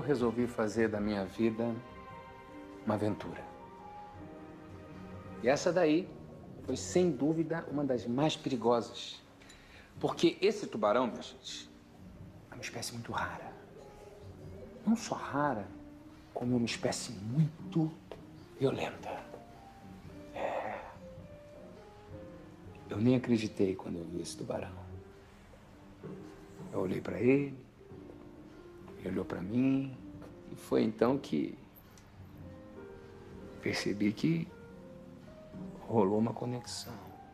resolvi fazer da minha vida uma aventura. E essa daí foi, sem dúvida, uma das mais perigosas. Porque esse tubarão, minha gente, é uma espécie muito rara. Não só rara, como é uma espécie muito violenta. É. Eu nem acreditei quando eu vi esse tubarão. Eu olhei pra ele, ele olhou pra mim, e foi então que percebi que rolou uma conexão.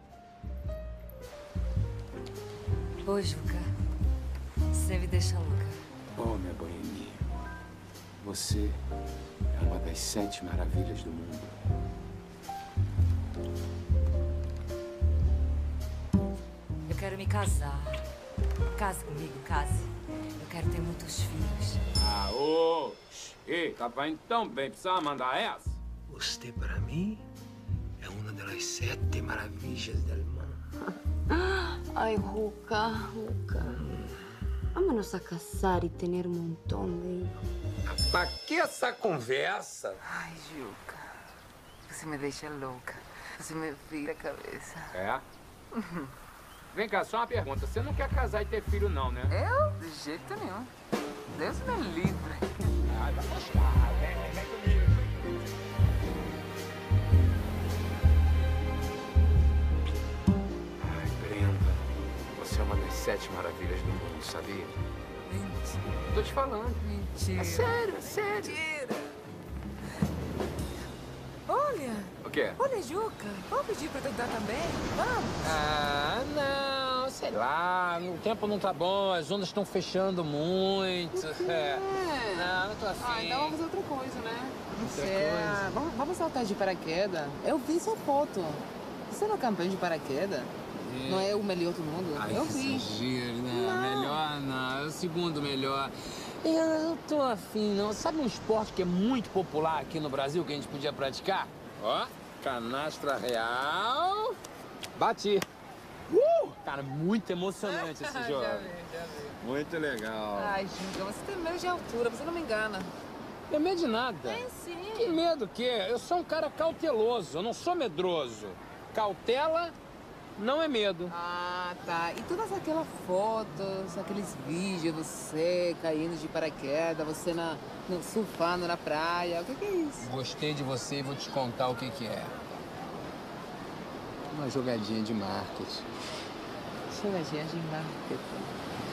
Ô, Juca, você me deixa louca. Oh, minha boininha, você é uma das 7 maravilhas do mundo. Eu quero me casar. Case comigo, case. Eu quero ter muitos filhos. Ah, ô! Ei, tava indo tão bem, precisava mandar essa? Você, para mim, é uma das 7 maravilhas do mundo. Ay, Juca. Vámonos a casar y tener un montón de hijos. Pra que essa conversa? Ai, Juca, você me deixa louca. Você me vira a cabeça. É? Vem cá, só uma pergunta. Você não quer casar e ter filho, não, né? Eu? De jeito nenhum. Deus me livre. Ai, vai gostar. Vem comigo. Ai, Brenda, você é uma das 7 maravilhas do mundo, sabia? Mentira. Tô te falando. Mentira. É sério, é sério. Mentira. Olha. O quê? Olha, Juca. Vamos pedir pra tentar também? Vamos. Ah, não, sei lá. O tempo não tá bom, as ondas estão fechando muito. É. Não tô afim. Ah, então vamos fazer outra coisa, né? Outra coisa? Vamos saltar de paraquedas. Eu vi sua foto. Você não é campeão de paraquedas? Não é o melhor do mundo? Ai, eu que vi. exagero, né? Melhor não, é o segundo melhor. Eu tô afim, não. Sabe um esporte que é muito popular aqui no Brasil que a gente podia praticar? Ó, canastra real. Bati. Cara, muito emocionante esse jogo. Já vi. Muito legal. Ai, Juca, você tem medo de altura, você não me engana. Não é medo de nada. Tem sim. Que medo que é? Eu sou um cara cauteloso, eu não sou medroso. Cautela não é medo. Ah, tá. E todas aquelas fotos, aqueles vídeos, você caindo de paraquedas, você surfando na praia, o que é isso? Gostei de você e vou te contar o que é. Uma jogadinha de marketing. Jogadinha de marketing.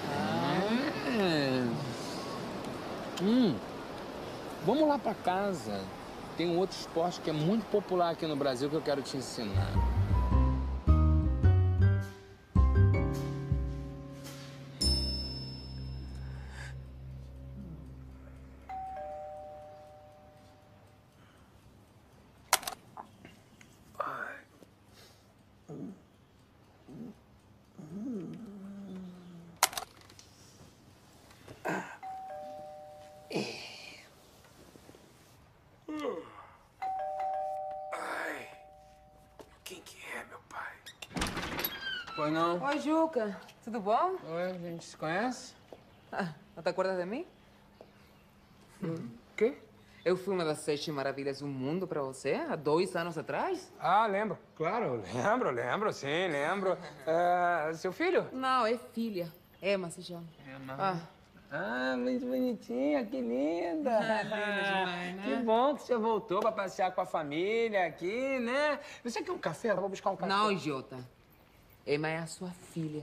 Vamos lá pra casa. Tem um outro esporte que é muito popular aqui no Brasil que eu quero te ensinar. Quem que é, meu pai? Pois não? Oi, Juca. Tudo bom? Oi, a gente se conhece? Ah, não te acordas de mim? O quê? Eu fui uma das 7 maravilhas do mundo pra você há 2 anos atrás? Ah, lembro. Claro, lembro, sim, lembro. Seu filho? Não, é filha. Emma se chama. Emma. Ah, muito bonitinha, que linda. Linda demais, né? Que bom que você voltou pra passear com a família aqui, né? Você quer um café? Eu vou buscar um café. Não, idiota. Emma é a sua filha.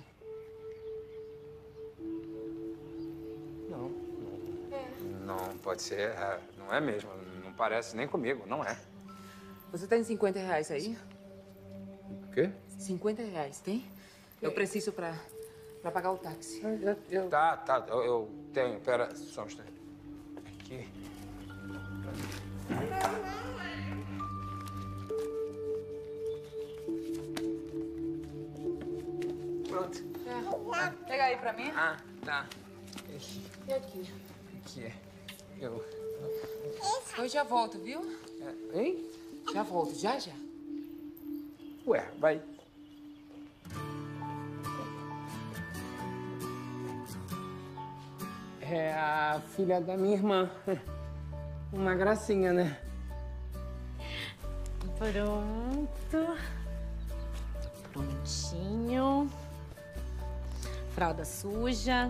Não. Não pode ser. Não é mesmo. Não parece nem comigo, não é. Você tem 50 reais aí? O quê? 50 reais, tem? Eu preciso pra pagar o táxi. Tá. Eu tenho. Pera, só um instante. Aqui. Pronto. Pega aí pra mim. Ah, tá. E aqui? Aqui. Eu... Eu já volto, viu? Hein? Já volto, já. Ué, vai. É a filha da minha irmã. Uma gracinha, né? Pronto. Prontinho. Fralda suja.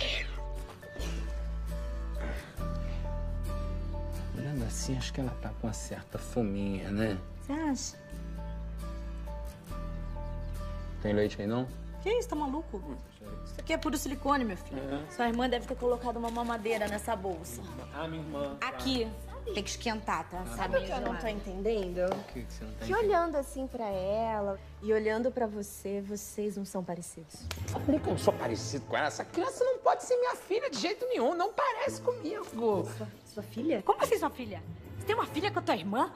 Olhando assim, acho que ela tá com uma certa fominha, né? Você acha? Tem leite aí, não? Que isso, tá maluco? Isso aqui é puro silicone, meu filho. Sua irmã deve ter colocado uma mamadeira nessa bolsa. Ah, minha irmã. Aqui. Tem que esquentar, tá? Sabe o que eu não tô entendendo? O que você não tá Que olhando assim pra ela e olhando pra você, vocês não são parecidos. Eu falei que eu não sou parecido com ela. Essa criança não pode ser minha filha de jeito nenhum. Não parece comigo. Sua filha? Como assim, sua filha? Você tem uma filha com a tua irmã?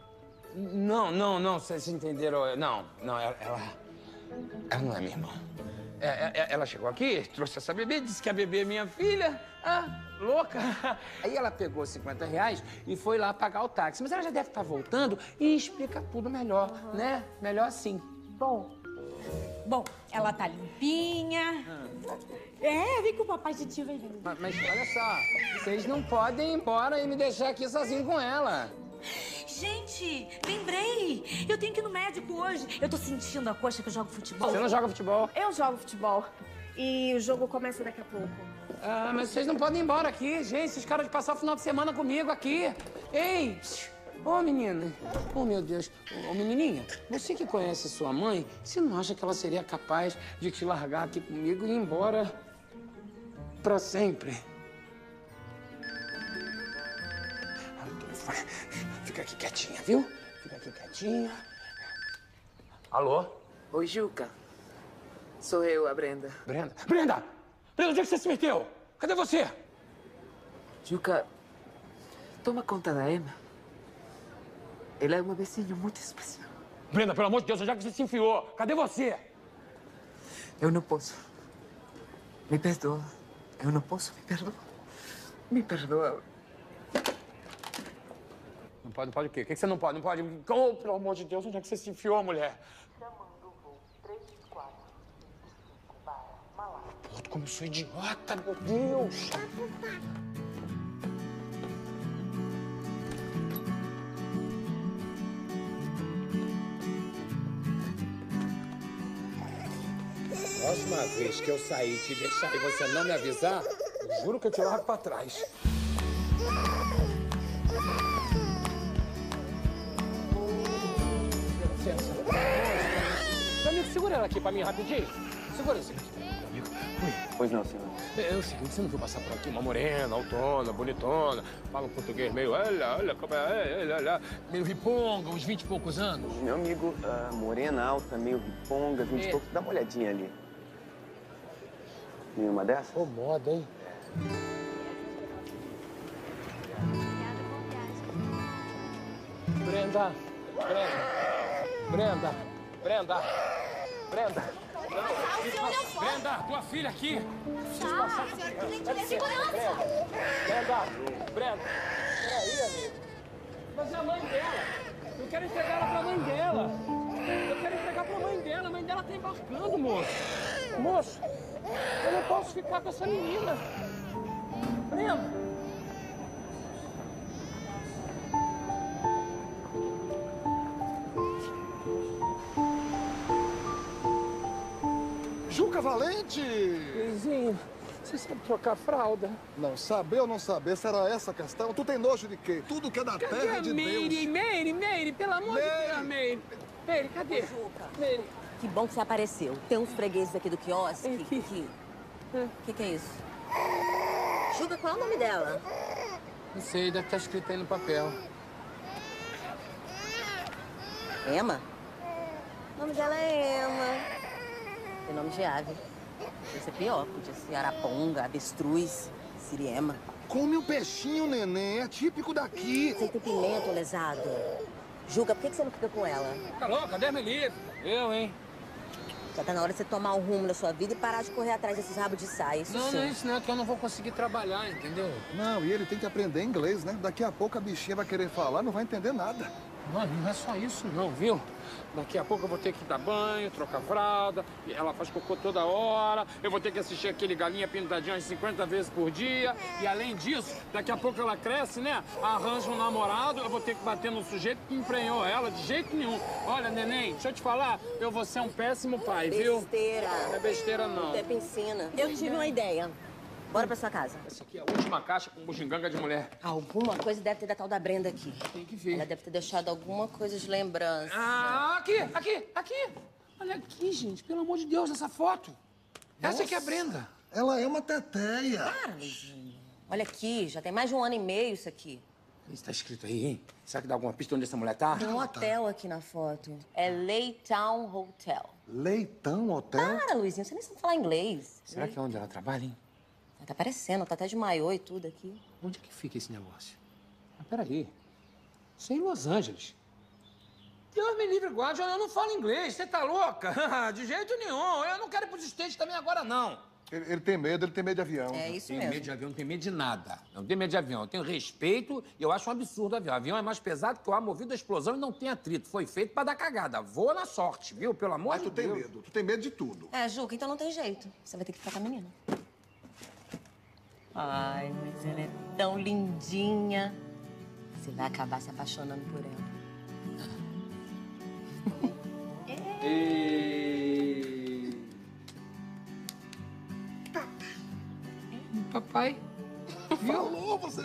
Não. Vocês entenderam? Não, ela não é minha irmã. Ela chegou aqui, trouxe essa bebê, disse que a bebê é minha filha. Ah, louca. Aí ela pegou R$50 e foi lá pagar o táxi. Mas ela já deve estar voltando e explica tudo melhor, né? Melhor assim. Bom, Ela tá limpinha. Vem com o papai de tio, vem. Mas olha só, vocês não podem ir embora e me deixar aqui sozinho com ela. Gente, lembrei. Eu tenho que ir no médico hoje. Eu tô sentindo a coxa que eu jogo futebol. Você não joga futebol? eu jogo futebol e o jogo começa daqui a pouco. Ah, mas vocês não podem ir embora aqui, gente. Esses caras de passar o final de semana comigo aqui. Ei! Ô, menina. Oh, meu Deus. Ô, menininha, você que conhece sua mãe, você não acha que ela seria capaz de te largar aqui comigo e ir embora pra sempre? Fica aqui quietinha, viu? Fica aqui quietinha. Alô? Oi, Juca. Sou eu, a Brenda. Brenda? Brenda, onde é que você se meteu? Cadê você? Juca, toma conta da Emma. Ela é uma vizinha muito especial. Brenda, pelo amor de Deus, onde é que você se enfiou? Cadê você? Eu não posso. Me perdoa. Eu não posso, me perdoa. Me perdoa. Não pode o quê? O que você não pode? Não pode? Oh, pelo amor de Deus, onde é que você se enfiou, mulher? Chamando o voo 324 para Malá. Pô, como eu sou idiota, meu Deus! Próxima vez que eu sair e te deixar e você não me avisar, eu juro que eu te largo pra trás. Meu amigo, segura ela aqui pra mim rapidinho. Segura isso aqui. Meu amigo, oi. Pois não, senhor. É o seguinte, você não viu passar por aqui uma morena, autona, bonitona, fala um português meio, olha, como é, meio riponga, uns 20 e poucos anos? Meu amigo, morena, alta, meio riponga, 20 e pouco. Dá uma olhadinha ali. Nenhuma dessas? Ô, moda, hein? Brenda. Brenda, tua filha aqui. Brenda. Peraí, amigo. Mas é a mãe dela. Eu quero entregar ela pra mãe dela. A mãe dela tá embarcando, moço. Moço, eu não posso ficar com essa menina. Brenda. Juca Valente! Vizinho, você sabe trocar fralda? Não saber ou não saber, será essa a questão? Tu tem nojo de quê? Tudo que é da terra e de Deus. Meire, pelo amor de Deus, Meire. Meire, cadê? Meire. Que bom que você apareceu. Tem uns fregueses aqui do quiosque. Aqui. Que é isso? Juca, qual é o nome dela? Não sei, deve estar escrito aí no papel. Emma? O nome dela é Emma. Tem nome de ave. Podia ser pior. Podia ser araponga, avestruz, siriema. Come o peixinho, neném. É típico daqui. Você tem pimenta, lesado. Juca, por que você não fica com ela? Tá louca? Deus me livre. Eu, hein? Já tá na hora de você tomar um rumo na sua vida e parar de correr atrás desses rabos de saia. Isso Não, sim. não é isso não, é que eu não vou conseguir trabalhar, entendeu? Não, e ele tem que aprender inglês, né? Daqui a pouco a bichinha vai querer falar, não vai entender nada. Não, não é só isso não, viu? Daqui a pouco eu vou ter que dar banho, trocar fralda, e ela faz cocô toda hora, eu vou ter que assistir aquele Galinha Pintadinha umas 50 vezes por dia, e além disso, daqui a pouco ela cresce, né? Arranja um namorado, eu vou ter que bater no sujeito que emprenhou ela, de jeito nenhum. Olha, neném, deixa eu te falar, eu vou ser um péssimo pai, viu? Besteira. Não é besteira, não. Até ensina. Eu tive uma ideia. Bora pra sua casa. Essa aqui é a última caixa com bugiganga de mulher. Alguma coisa deve ter da tal da Brenda aqui. Tem que ver. Ela deve ter deixado alguma coisa de lembrança. Ah, aqui. Olha aqui, gente, pelo amor de Deus, essa foto. Essa aqui é a Brenda. Ela é uma teteia. Para, Luizinho. Olha aqui, já tem mais de 1 ano e meio isso aqui. Isso tá escrito aí, hein? Será que dá alguma pista onde essa mulher tá? Tem um hotel aqui na foto. É Laytown Hotel. Leitão Hotel? Para, Luizinho, você nem sabe falar inglês. Será que é onde ela trabalha, hein? Tá parecendo, tá até de maiô e tudo aqui. Onde é que fica esse negócio? Ah, peraí. Isso é em Los Angeles. Deus me livre, guarde, eu não falo inglês. Você tá louca? De jeito nenhum. Eu não quero ir pros States também agora, não. Ele tem medo de avião. É isso Tenho mesmo. medo de avião, não tenho medo de nada. Eu não tenho medo de avião. Eu tenho respeito e eu acho um absurdo o avião. O avião é mais pesado que o ar movido à explosão e não tem atrito. Foi feito pra dar cagada. Voa na sorte, viu? Pelo amor Mas de tu tem Deus. medo. Tu tem medo de tudo. É, Juca, então não tem jeito. Você vai ter que ficar com a menina. Ai, mas ela é tão lindinha. Você vai acabar se apaixonando por ela. Papai. Falou, você.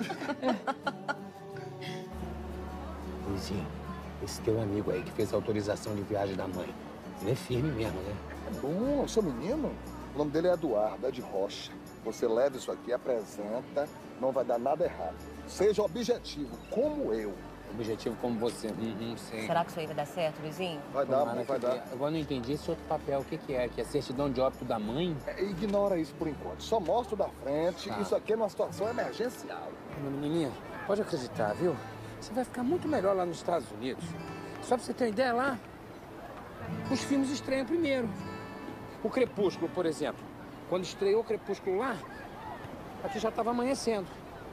Luizinho, esse teu amigo aí que fez a autorização de viagem da mãe, ele é firme mesmo, né? É bom, seu menino. O nome dele é Eduardo, é de Rocha. Você leva isso aqui, apresenta, não vai dar nada errado. Seja objetivo, como eu. Objetivo como você. Sei. Será que isso aí vai dar certo, Luizinho? Vai dar, Tomara mãe, vai que dar. dê. Agora não entendi esse outro papel, o que que é? Que é certidão de óbito da mãe? Ignora isso por enquanto. Só mostra o da frente. Tá. Isso aqui é uma situação emergencial. Minha menininha, pode acreditar, viu? Você vai ficar muito melhor lá nos Estados Unidos. Só pra você ter uma ideia, lá, os filmes estreiam primeiro. O Crepúsculo, por exemplo. Quando estreou o Crepúsculo lá, aqui já estava amanhecendo.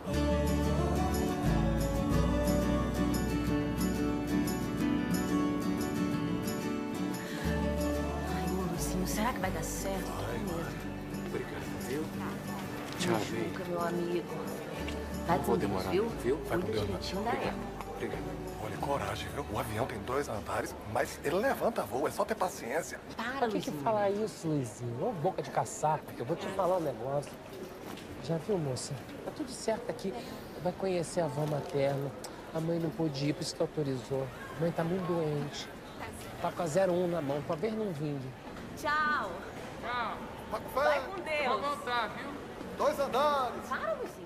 Ai, Luizinho, será que vai dar certo? Obrigado, viu? Tchau, gente. Juca, meu amigo. Vai Vou com Deus, demorar, viu? viu? Vai Cuida com Deus, direitinho da Obrigado. Eva. Obrigado. Olha, coragem, viu? O avião tem 2 andares, mas ele levanta voo, é só ter paciência. Para, Por que Luizinho. falar isso, Luizinho? Ô, boca de caçaco, eu vou te falar um negócio. Já viu, moça? Tá tudo certo aqui. Vai conhecer a avó materna. A mãe não pôde ir, por isso que autorizou. A mãe tá muito doente. Tá com a 01 na mão, talvez não vingue. Tchau. Tchau. Vai com Deus. Vou voltar, viu? 2 andares. Para, Luizinho.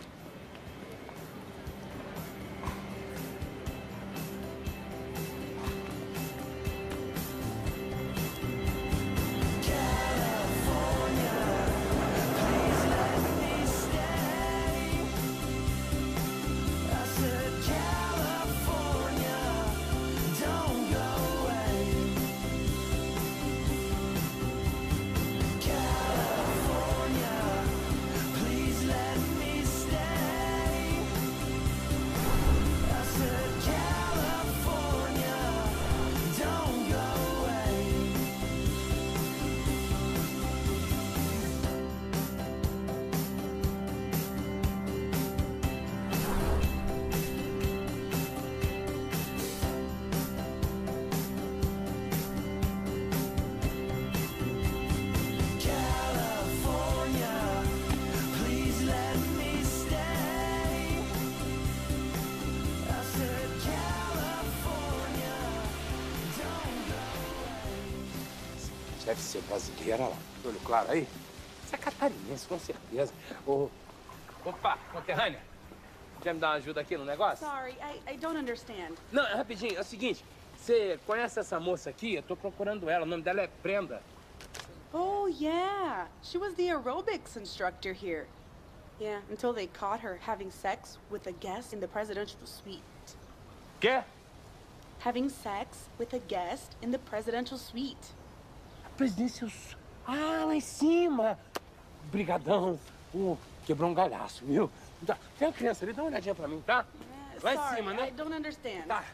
Deve ser brasileira lá. Olho claro aí? Você é catarinense, com certeza. Opa, conterrânea. Quer me dar uma ajuda aqui no negócio? Sorry, I don't understand. Não, é rapidinho. É o seguinte. Você conhece essa moça aqui? Eu tô procurando ela. O nome dela é Brenda. Oh, yeah. She was the aerobics instructor here. Yeah, until they caught her having sex with a guest in the presidential suite. Quê? Having sex with a guest in the presidential suite. Presidência... Ah, lá em cima. Brigadão. Quebrou um galhaço, viu? Tá. Tem uma criança ali, dá uma olhadinha pra mim, tá? Lá em Sorry, cima, né? I don't understand. Tá.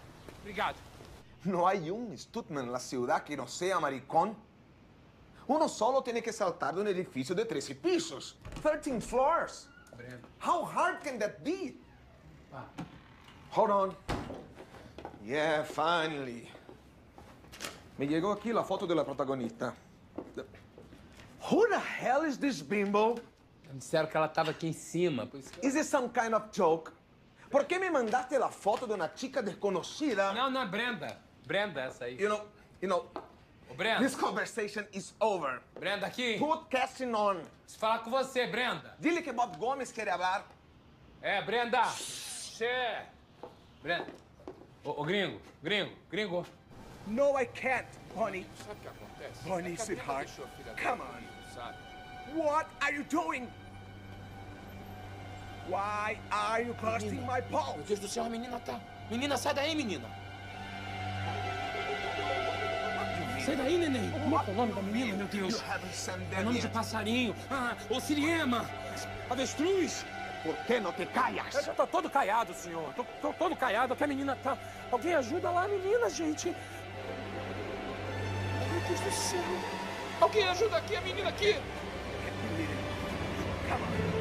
Obrigado. No hay un Stuntman en la ciudad que no sea maricón. Uno solo tiene que saltar de un edificio de 13 pisos. 13 floors. Brenda. How hard can that be? Hold on. Yeah, finally. Me llegó aquí la foto de la protagonista. Who the hell is this bimbo? Me disseram que ela estava aqui em cima. Por isso que... Is this some kind of joke? ¿Por qué me mandaste la foto de una chica desconocida? Não, não é Brenda. Brenda, essa aí. You know, Ô, Brenda. this conversation is over. Brenda, aqui. Put casting on. Preciso falar com você, Brenda. Dile que Bob Gomes quer hablar. É, Brenda. Xê. Brenda. Ô, gringo. No, I can't, Bonnie. Sabe o que acontece? Bonnie, É que a Brenda sweetheart. deixou a filha Come dela on. comigo, sabe? What are you doing? Why are you busting my Meu balls? Deus do céu, a menina tá... Menina, sai daí, menina. Sai daí, neném. Como é que é o nome da menina, meu Deus? You haven't sent É them nome de yet. passarinho. Ah, ô Siriema. Avestruz. ¿Por qué no te callas? Eu já tô todo caiado, senhor. Tô todo caiado. Aqui a menina tá... Alguém ajuda lá a menina, gente. Meu Deus do céu. Alguém ajuda aqui a menina aqui. Come on.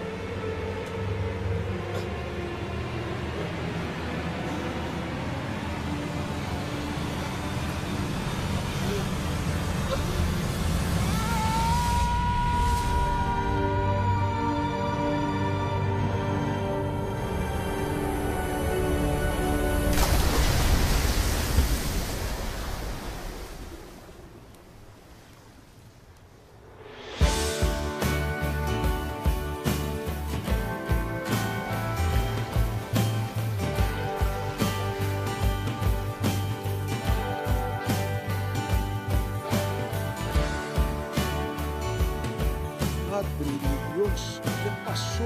Madre de Dios, ¿qué pasó?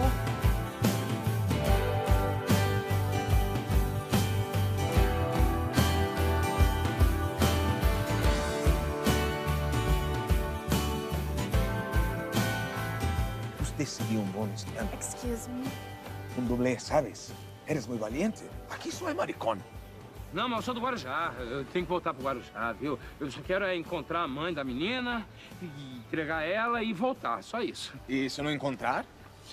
Usted sería un buen estudiante. Excuse me. Un doble, ¿sabes? Eres muy valiente. Aquí só é maricón. Não, mas eu sou do Guarujá. Eu tenho que voltar pro Guarujá, viu? Eu só quero é encontrar a mãe da menina, e entregar ela e voltar. Só isso. E se não encontrar?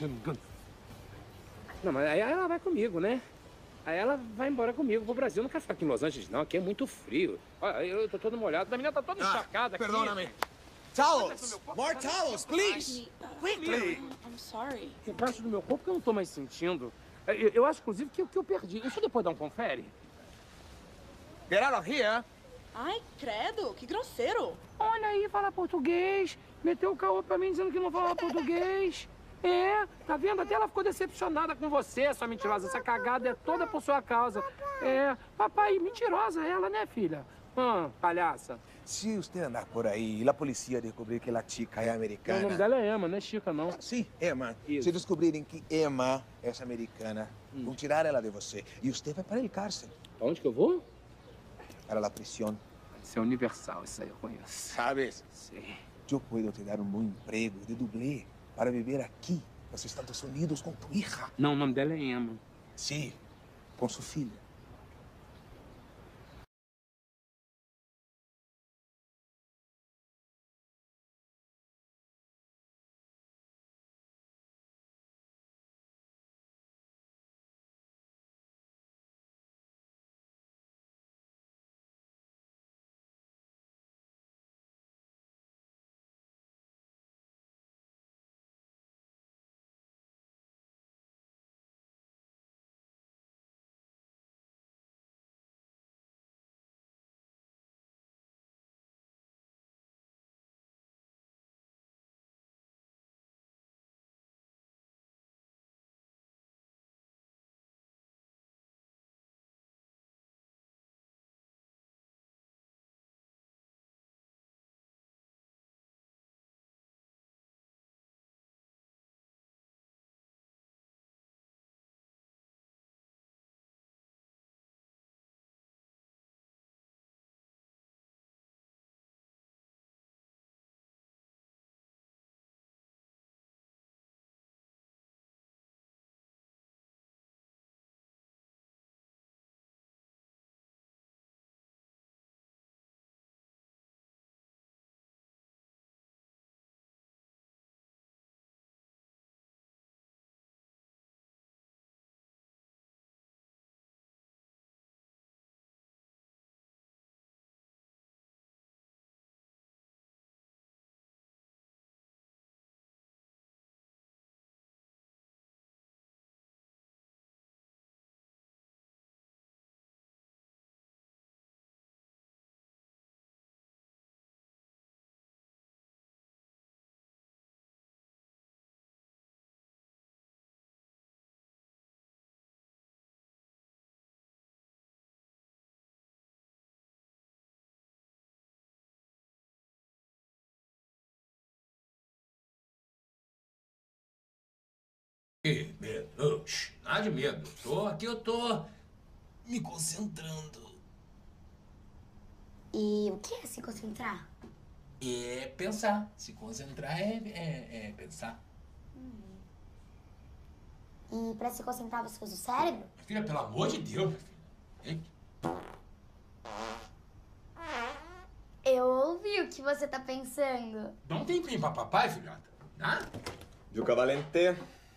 Não, mas aí ela vai comigo, né? Aí ela vai embora comigo pro Brasil. Eu não quero ficar aqui em Los Angeles, não. Aqui é muito frio. Olha, eu tô todo molhado. A menina tá toda encharcada aqui. Perdóname. Towels! More towels, please! Quickly! I'm sorry. Tem parte do meu corpo que eu não tô mais sentindo. Eu acho, inclusive, que eu perdi. Deixa eu depois dar um confere. Get out of here! Ai, credo, que grosseiro. Olha aí, fala português. Meteu o caô pra mim dizendo que não fala português. É, tá vendo? Até ela ficou decepcionada com você, sua mentirosa. Essa cagada é toda por sua causa. É, papai, mentirosa ela, né, filha? Palhaça. Se você andar por aí e a polícia descobrir que a chica é americana... O nome dela é Emma, não é Chica, não. Sim, Emma. Isso. Se descobrirem que Emma é americana, vão tirar ela de você. E você vai para o cárcere. Aonde que eu vou? Para a prisão. Isso é universal, isso aí eu conheço. Sabes? Sim. Eu posso te dar um bom emprego de dublê para viver aqui, nos Estados Unidos, com tua hija. Não, o nome dela é Emma. Sim, com sua filha. Que medo? Nada de medo. Eu tô me concentrando. E o que é se concentrar? É pensar. Se concentrar é pensar. E pra se concentrar você usa o cérebro? Filha, pelo amor de Deus, meu filho. Hein? Eu ouvi o que você tá pensando. Dá um tempinho pra papai, filhota. Tá? Giuca Valente.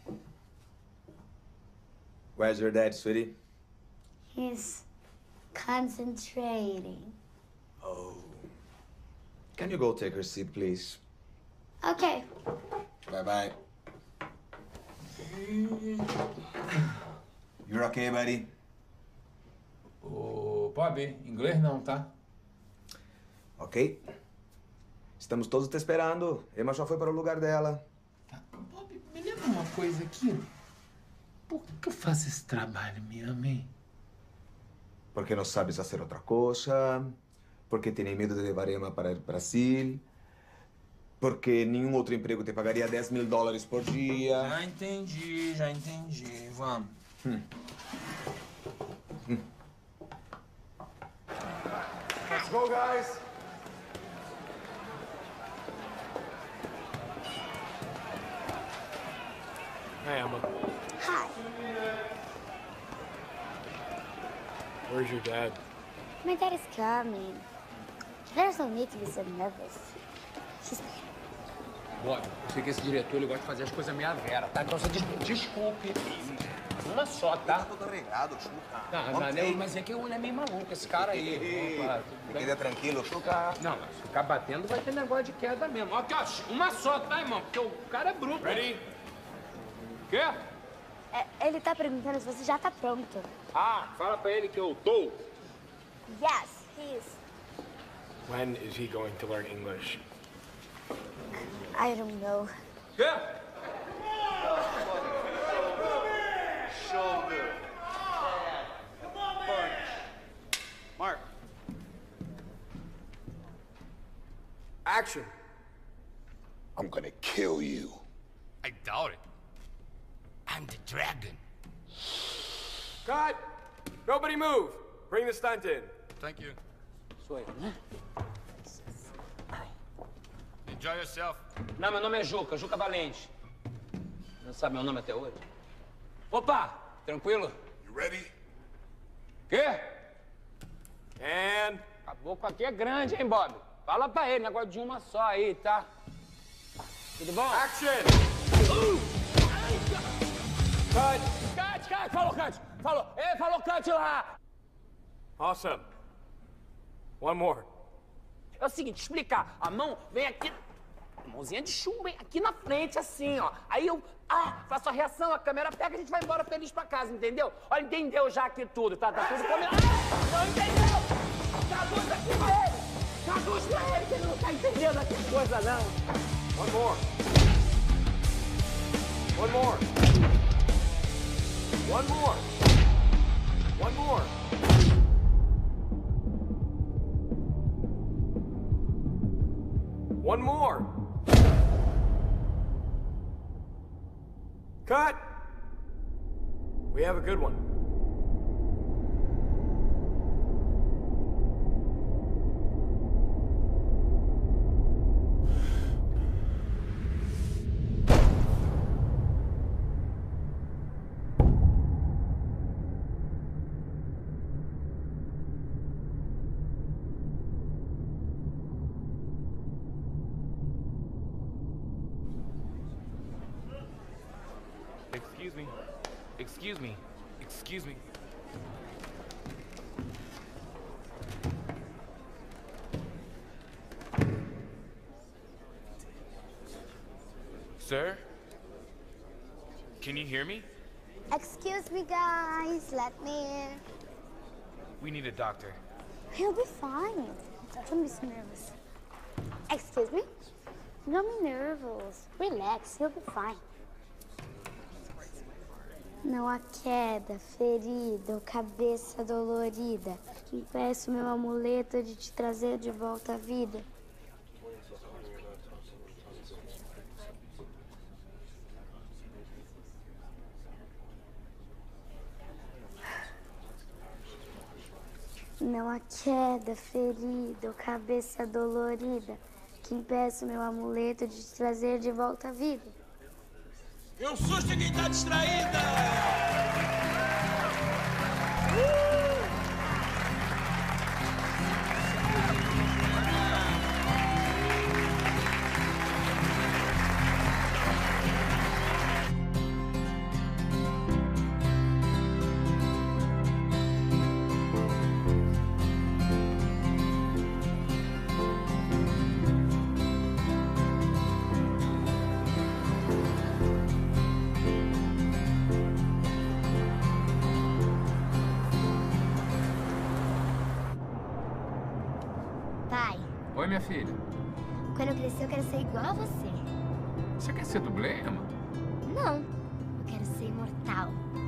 Where's your dad, sweetie? He's concentrating. Oh. Can you go take her seat, please? Okay. Bye-bye. You're okay, buddy? Ô, Bob, inglês não, tá? Ok. Estamos todos te esperando. Emma já foi para o lugar dela. Tá. Bob, me lembra uma coisa aqui. Por que eu faço esse trabalho mesmo, hein? Porque não sabes fazer outra coisa. Porque tem medo de levar Emma para o Brasil. Porque nenhum outro emprego te pagaria $10.000 por dia. Já entendi. Vamos. Let's go, guys. Hi, Emma. Hi. Where's your dad? My dad is coming. There's no need to be so nervous. She's Bob, eu sei que esse diretor ele gosta de fazer as coisas meia vera, tá? Então você desculpe. Uma só, tá? Todo regado, Chuca. Não, mas é que ele é meio maluco, esse cara aí. Queda tranquilo, Chuca. Não, mas se ficar batendo vai ter negócio de queda mesmo. Aqui, ó, uma só, tá, irmão? Porque o cara é bruto. Ready? Quê? Ele tá perguntando se você já tá pronto. Ah, fala pra ele que eu tô. Yes, he is. When is he going to learn English? I don't know. Quê? Shoulder. Punch. Mark. Action. I'm gonna kill you. I doubt it. I'm the dragon. Cut! Nobody move. Bring the stunt in. Thank you. Sou eu, né? Enjoy yourself. Não, meu nome é Juca Valente. Não sabe meu nome até hoje? Opa! Tranquilo? You ready? Quê? Caboclo aqui é grande, hein, Bob? Fala pra ele, negócio de uma só aí, tá? Tudo bom? Action! Cut! Falou, Cut! Falou! Ei, falou, Cut lá! Awesome. One more. É o seguinte, explicar. A mão vem aqui... Mãozinha de chumbo, hein? Aqui na frente, assim, ó. Aí eu... faço a reação, a câmera pega e a gente vai embora feliz pra casa, entendeu? Olha, entendeu já aqui tudo, tá? Tá tudo combinado. Não entendeu? Traduz aqui pra ele! Traduz pra ele, que ele não tá entendendo aqui coisa, não. One more. One more. One more. One more. One more. Cut. We have a good one. Excuse me. Sir? Can you hear me? Excuse me, guys. Let me in. We need a doctor. He'll be fine. Don't be so nervous. Excuse me? Don't be nervous. Relax. He'll be fine. Não há queda, ferida ou cabeça dolorida que impeça o meu amuleto de te trazer de volta à vida. Não há queda, ferida ou cabeça dolorida que impeça o meu amuleto de te trazer de volta à vida. Eu susto de quem tá distraída! Pai, Oi, minha filha. quando eu crescer eu quero ser igual a você. Você quer ser dublê, Emma? Não, eu quero ser imortal.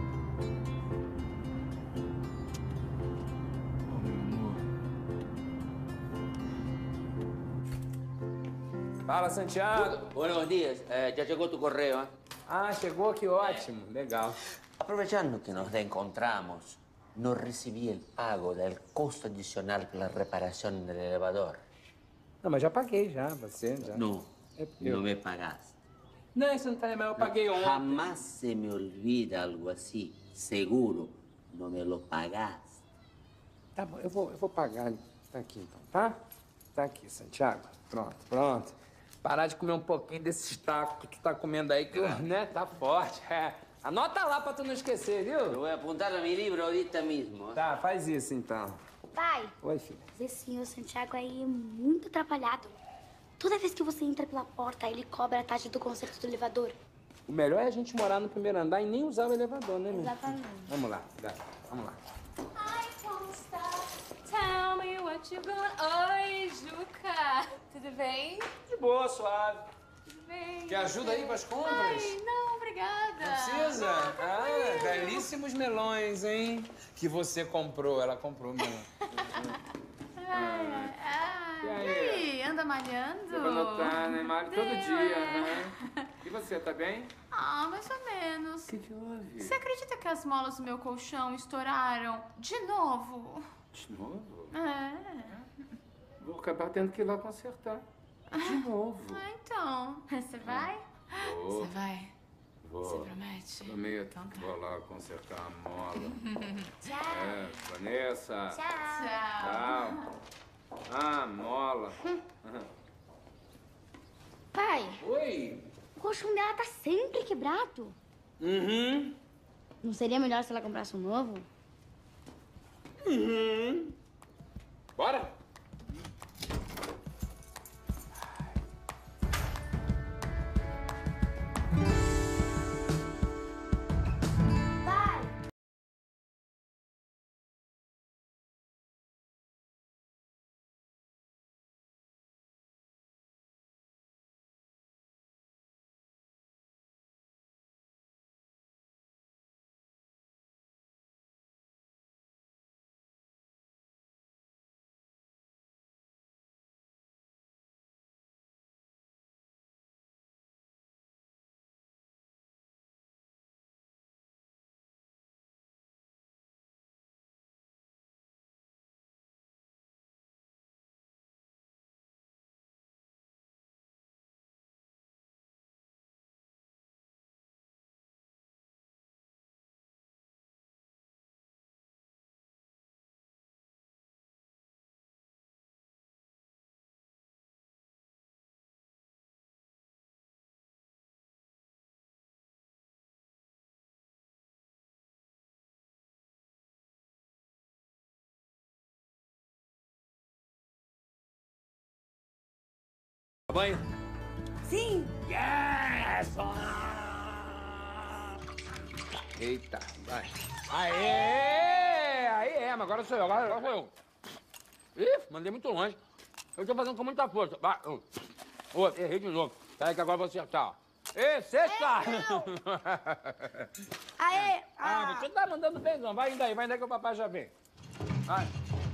Fala, Santiago. Buenos días. Ya llegó tu correo, ¿eh? Ah, chegou, que ótimo. Legal. Aprovechando que nos reencontramos, no recibí el pago del costo adicional por la reparación del elevador. Não, mas já paguei, já. Você já. No, eu- no me pagaste. Não, isso não tá lembrando. Eu paguei ontem. Jamás se me olvida algo así. Seguro, no me lo pagaste. Tá bom, eu vou pagar. Tá aqui, então, tá? Tá aqui, Santiago. Pronto. Parar de comer um pouquinho desses tacos que tu tá comendo aí, que, né, tá forte. É. Anota lá pra tu não esquecer, viu? Lo voy a apuntar a mi libro ahorita mismo. ¿Eh? Tá, faz isso, então. Pai, Oi, filha. esse senhor Santiago aí é muito atrapalhado. Toda vez que você entra pela porta, ele cobra a taxa do conserto do elevador. O melhor é a gente morar no primeiro andar e nem usar o elevador, né, meu? Exatamente. Vamos lá, vamos lá. Ai, Consta. Tell me what you got. Oi, Juca. Tudo bem? De boa, suave. Tudo bem. Quer ajuda aí com as compras? Ai, não, obrigada. Não precisa? Ah, belíssimos melões, hein? Que você comprou. Ela comprou mesmo. E E aí? aí, anda malhando? Você vai notar, né? Malho todo dia, né? E você, tá bem? Ah, mais ou menos. O que houve? Você acredita que as molas do meu colchão estouraram de novo? De novo? É. Vou acabar tendo que ir lá consertar. De novo. Ah, então. Você vai? Vou. Você vai? Vou. Você promete? Prometo. Então tá. Vou lá consertar a mola. Tchau. É, Vanessa. Tchau. Ah, mola. Pai, Oi. o colchão dela tá sempre quebrado. Uhum. Não seria melhor se ela comprasse um novo? Bora? Banho? Sim. Yes! Eita, vai. Aê! Aí, mas agora sou eu, agora sou eu. Ih, mandei muito longe. Eu tô fazendo com muita força. Vai. Errei de novo. Peraí que agora eu vou acertar, ó. Ê, sexta! Aê! Ah, você tá mandando bem, não. Vai indo aí que o papai já vem. Vai.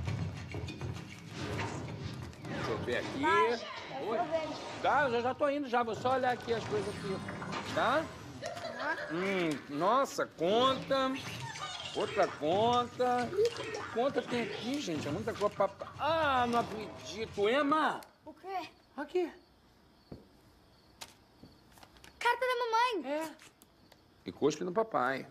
Deixa eu ver aqui. Oi. Tá, eu já tô indo já. Vou só olhar aqui as coisas aqui. Tá? Nossa, conta. Outra conta. Quanta conta tem aqui, gente? É muita coisa pra... Ah, não acredito. Emma! O quê? Aqui. Carta da mamãe. É. E cuspe no papai.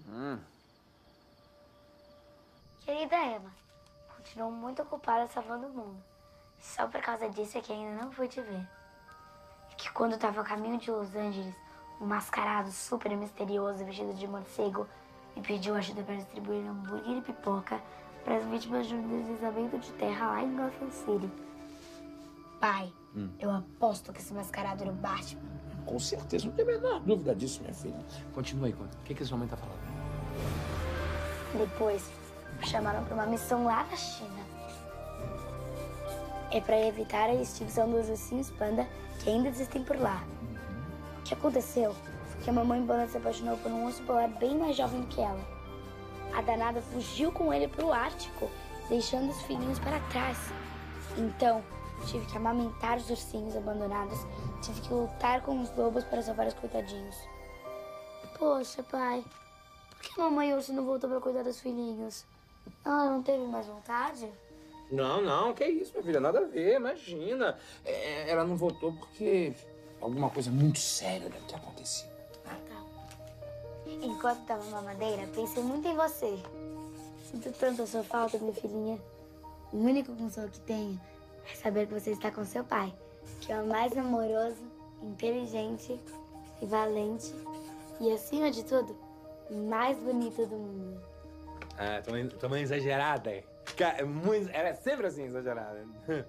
Querida Emma, continuo muito ocupada salvando o mundo. Só por causa disso é que ainda não fui te ver. É que quando eu tava a caminho de Los Angeles, um mascarado super misterioso vestido de morcego me pediu ajuda para distribuir hambúrguer e pipoca para as vítimas de um deslizamento de terra lá em Gotham City. Pai, eu aposto que esse mascarado era o Batman. Com certeza, não tem a menor dúvida disso, minha filha. Continua aí, conta. O que sua mãe tá falando? Depois, me chamaram para uma missão lá na China. É para evitar a extinção dos ursinhos panda que ainda existem por lá. O que aconteceu foi que a mamãe panda se apaixonou por um urso polar bem mais jovem do que ela. A danada fugiu com ele pro Ártico, deixando os filhinhos para trás. Então, tive que amamentar os ursinhos abandonados, tive que lutar com os lobos para salvar os coitadinhos. Poxa, pai, por que a mamãe urso não voltou para cuidar dos filhinhos? Ela não teve mais vontade? Não, que isso, minha filha, nada a ver, imagina. Ela não voltou porque alguma coisa muito séria deve ter acontecido. Enquanto tava na mamadeira, pensei muito em você. Sinto tanto a sua falta, minha filhinha. O único consolo que tenho é saber que você está com seu pai, que é o mais amoroso, inteligente e valente e, acima de tudo, o mais bonito do mundo. Ah, tua mãe exagerada. Ela é sempre assim, exagerada.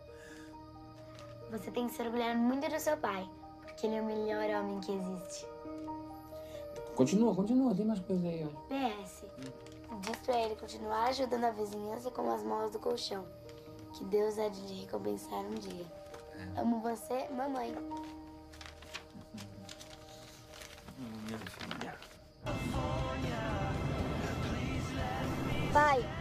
Você tem que se orgulhar muito do seu pai, porque ele é o melhor homem que existe. Continua, tem mais coisa aí, ó. PS, diz pra ele continuar ajudando a vizinhança com as molas do colchão, que Deus há de lhe recompensar um dia. Amo você, mamãe. Minha filha. Pai,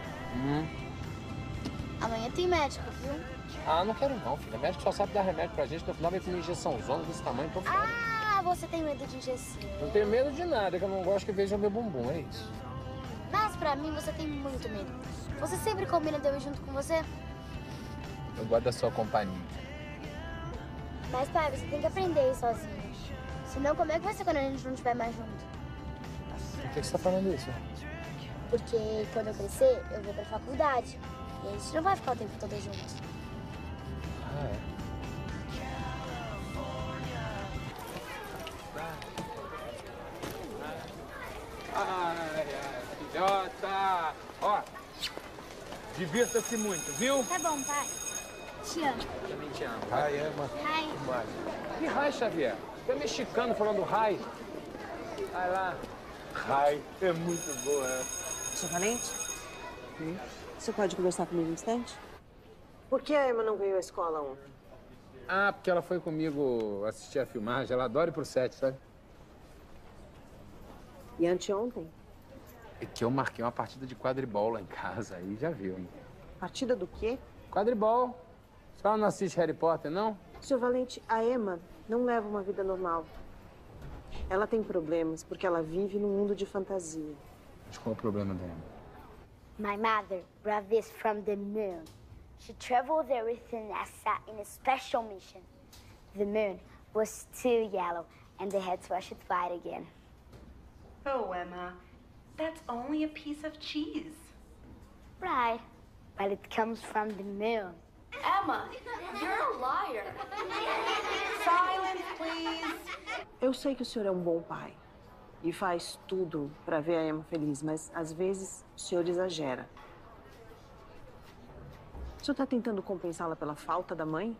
amanhã tem médico, viu? Ah, não quero não, filha. O médico só sabe dar remédio pra gente, no final vai ter uma injeção zona desse tamanho, tô fora. Ah, você tem medo de injeção. Não tenho medo de nada, que eu não gosto que vejam meu bumbum, é isso. Mas pra mim você tem muito medo. Você sempre combina de eu ir junto com você? Eu gosto da sua companhia. Mas, pai, você tem que aprender a ir sozinho. Senão, como é que vai ser quando a gente não estiver mais junto? Por que você tá falando isso? Porque quando eu crescer, eu vou pra faculdade. E a gente não vai ficar o tempo todo juntos. Ah, é? Ai, filhota! Ó, divirta-se muito, viu? Tá bom, pai. Te amo. Também te amo. Ai, Emma. Ai. Que raio, Xavier? Você é mexicano falando raio? Vai lá. Ai, é muito boa, é. Seu Valente? Sim. Você pode conversar comigo um instante? Por que a Emma não veio à escola ontem? Ah, porque ela foi comigo assistir a filmagem. Ela adora ir pro set, sabe? E anteontem? É que eu marquei uma partida de quadribol lá em casa, aí já viu, hein? Partida do quê? Quadribol. Só não assiste Harry Potter, não? Seu Valente, a Emma não leva uma vida normal. Ela tem problemas porque ela vive num mundo de fantasia. Mas qual é o problema dela? My mother brought this from the moon. She traveled there with the NASA in a special mission. The moon was too yellow, and they had to wash it white again. Oh, Emma, that's only a piece of cheese. Right, but it comes from the moon. Emma, you're a liar. Silence, please. Eu sei que o senhor é um bom pai e faz tudo para ver a Emma feliz, mas às vezes o senhor exagera. O senhor está tentando compensá-la pela falta da mãe?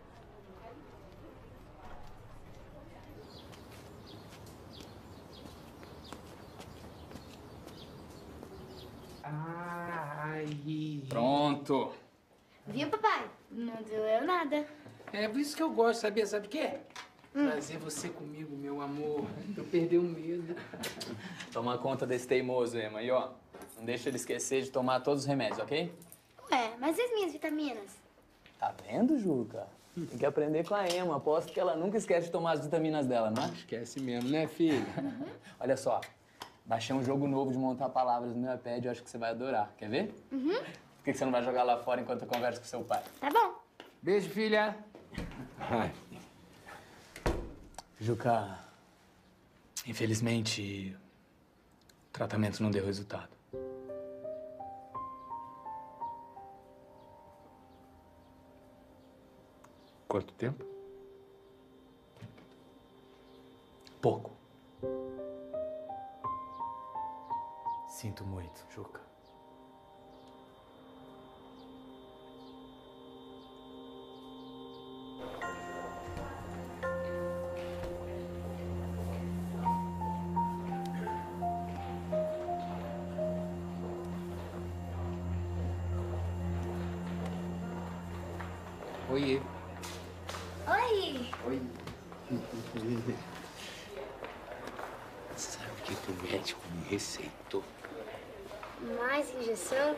Ai. Pronto. Viu, papai? Não doeu nada. É por isso que eu gosto, sabia? Sabe o quê? Trazer você comigo, meu amor. Eu perdi o medo. Toma conta desse teimoso, Emma. E ó, não deixa ele esquecer de tomar todos os remédios, ok? Ué, mas e as minhas vitaminas? Tá vendo, Juca? Tem que aprender com a Emma. Aposto que ela nunca esquece de tomar as vitaminas dela, não é? Esquece mesmo, né, filho? Olha só, Baixei um jogo novo de montar palavras no meu iPad, eu acho que você vai adorar. Quer ver? Uhum. Por que você não vai jogar lá fora enquanto eu converso com seu pai? Tá bom. Beijo, filha. Ai. Juca, infelizmente, o tratamento não deu resultado. Quanto tempo? Pouco. Sinto muito, Juca. Oiê. Oi! Oi. Sabe o que o médico me receitou? Mais injeção?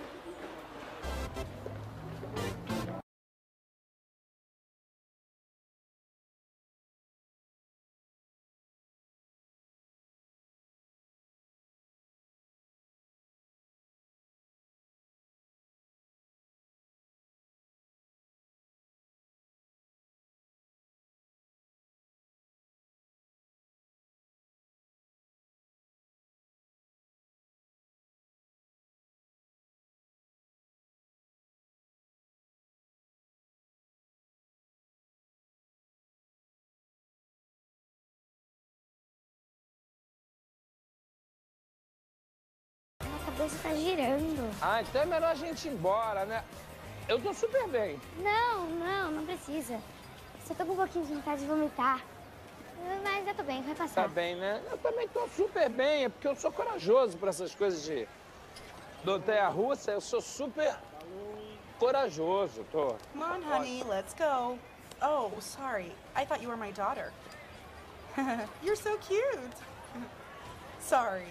A cabeça tá girando. Ah, então é melhor a gente ir embora, né? Eu tô super bem. Não precisa. Só tô com um pouquinho de vontade de vomitar. Mas eu tô bem, vai passar. Tá bem, né? Eu também tô super bem, é porque eu sou corajoso pra essas coisas de montanha-russa. Eu sou super corajoso, tô. Come on, honey, let's go. Oh, sorry. I thought you were my daughter. You're so cute. Sorry.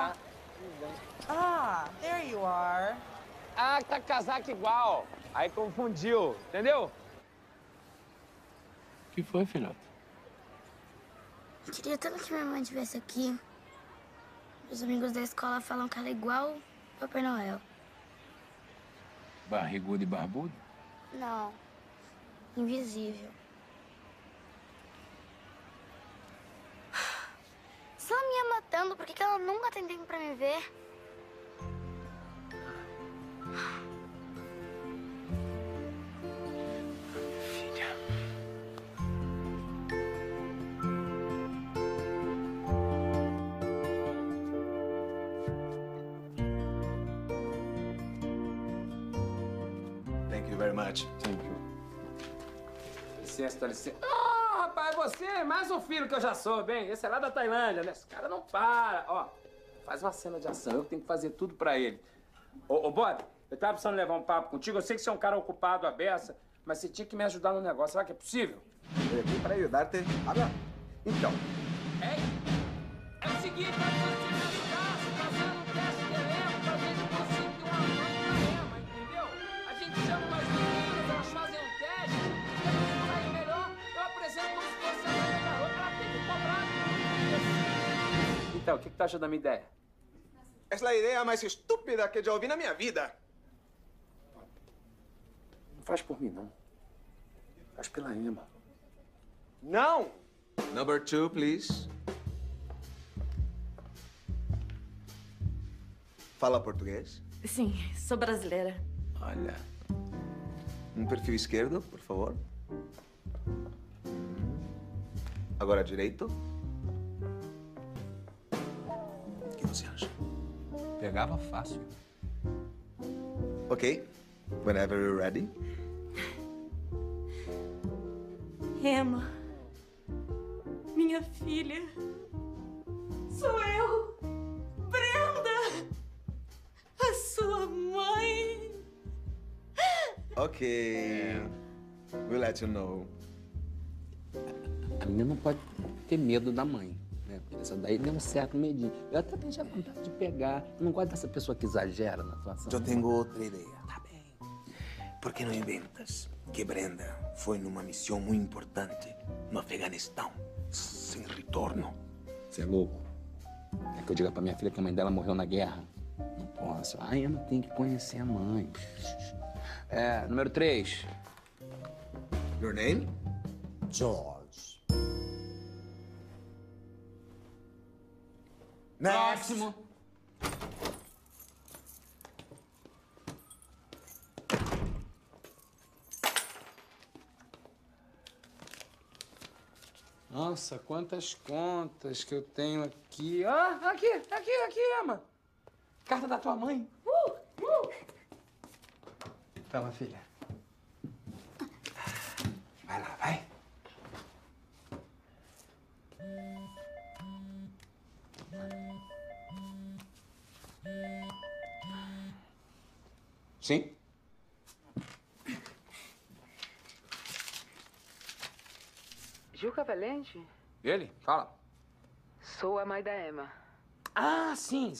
There you are. Ah, tá casaco igual. Aí confundiu, entendeu? O que foi, filhote? Eu queria tanto que minha mãe estivesse aqui. Os amigos da escola falam que ela é igual ao Papai Noel. Barrigudo e barbudo? Não. Invisível. Se ela me ama tanto, por que ela nunca tem tempo pra me ver? Thank you very much. Thank you. Licença, dá licença. Ah, rapaz, você é mais um filho que eu já sou, bem. Esse é lá da Tailândia, né? Esse cara não para. Ó, faz uma cena de ação. Eu tenho que fazer tudo pra ele. Ô, Bob, eu tava precisando levar um papo contigo. Eu sei que você é um cara ocupado, à beça, mas você tinha que me ajudar no negócio. Será que é possível? Estoy aquí para ayudarte. Habla. Então. É o seguinte, nós precisamos te ajudar. Você fazendo um teste de elenco pra gente conseguir uma mãe, entendeu? A gente chama umas meninas, elas fazem um teste. Depois que sair melhor, eu apresento como se fosse a mãe da garota. Ela tem que cobrar. Então, o que tu acha da minha ideia? Es la idea más estúpida que yo vi na minha vida. Não faz por mim, não. Faz pela Emma. Não! Number 2, please. Fala português? Sim, sou brasileira. Olha. Um perfil esquerdo, por favor. Agora direito. O que você acha? Pegava fácil. Ok. Whenever you're ready. Emma, minha filha, sou eu, Brenda, a sua mãe. Ok. We'll let you know. A menina não pode ter medo da mãe, né? Porque essa daí deu um certo medinho. Eu até tenho vontade de pegar. Eu não gosto dessa pessoa que exagera na atuação. Eu tenho outra ideia. Tá bem. Por que não inventas que Brenda foi numa missão muito importante no Afeganistão, sem retorno? Você é louco? É que eu diga pra minha filha que a mãe dela morreu na guerra? Não posso. A Emma tem que conhecer a mãe. Número 3. Your name? George. Próximo. Nossa, quantas contas que eu tenho aqui. Aqui, Emma. Carta da tua mãe. Toma, filha. Vai lá, vai. Sim? Juca Valente? Ele? Fala. Sou a mãe da Emma. Ah, sim.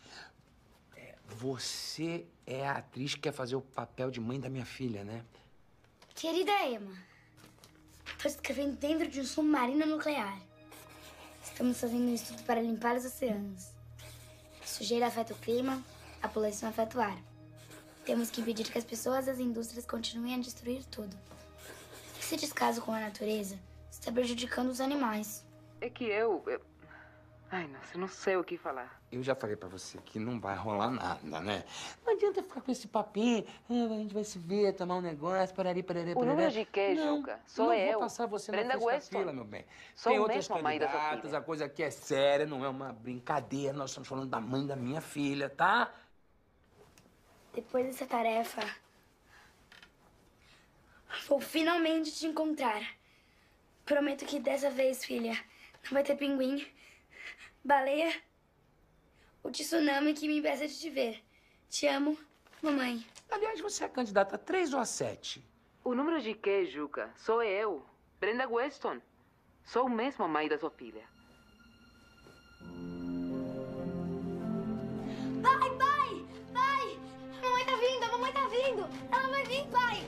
Você é a atriz que quer fazer o papel de mãe da minha filha, né? Querida Emma, estou escrevendo dentro de um submarino nuclear. Estamos fazendo um estudo para limpar os oceanos. A sujeira afeta o clima, a poluição afeta o ar. Temos que impedir que as pessoas e as indústrias continuem a destruir tudo. Esse descaso com a natureza está prejudicando os animais. É que eu... Ai, nossa, eu não sei o que falar. Eu já falei pra você que não vai rolar nada, né? Não adianta ficar com esse papinho. A gente vai se ver, tomar um negócio, parari. O número de quê, Juca? Sou eu. Não vou passar você Brenda na frente da Weston. fila, meu bem. Sou Tem outras mesmo a mãe da sua candidatas, filha. a coisa aqui é séria, não é uma brincadeira. Nós estamos falando da mãe da minha filha, tá? Depois dessa tarefa, vou finalmente te encontrar. Prometo que dessa vez, filha, não vai ter pinguim, baleia ou tsunami que me impeça de te ver. Te amo, mamãe. Aliás, você é candidata a 3 ou a 7? O número de quê, Juca? Sou eu, Brenda Weston. Sou mesmo a mãe da sua filha. Pai! A mamãe tá vindo! Ela vai vir, pai!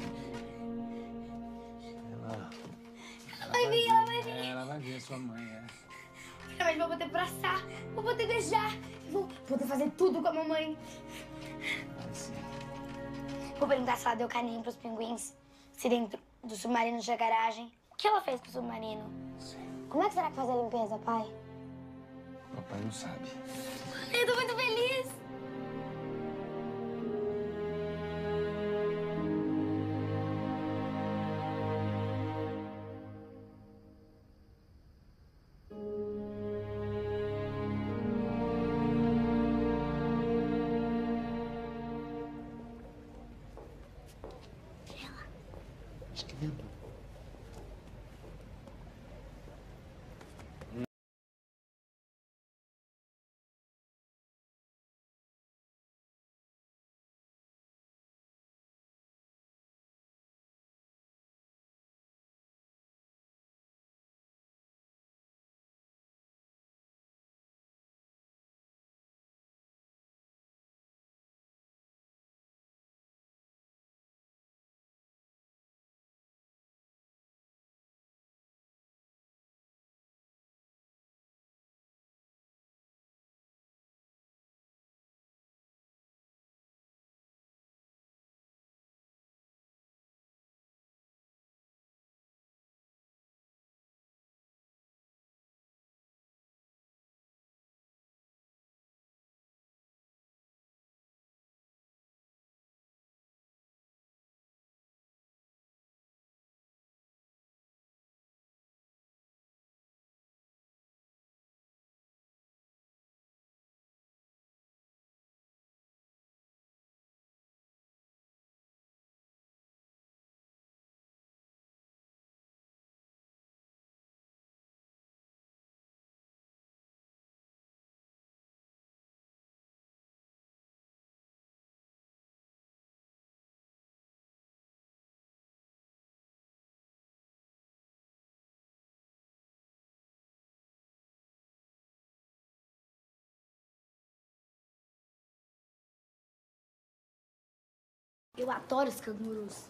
Ela vai vir! Ela vai ver sua mãe, Finalmente vou poder abraçar, vou poder beijar, vou poder fazer tudo com a mamãe. Vou perguntar se ela deu carinho pros pinguins, se dentro do submarino tinha garagem. O que ela fez pro submarino? Como é que será que faz a limpeza, pai? Papai não sabe. Eu tô muito feliz! Eu adoro os cangurus.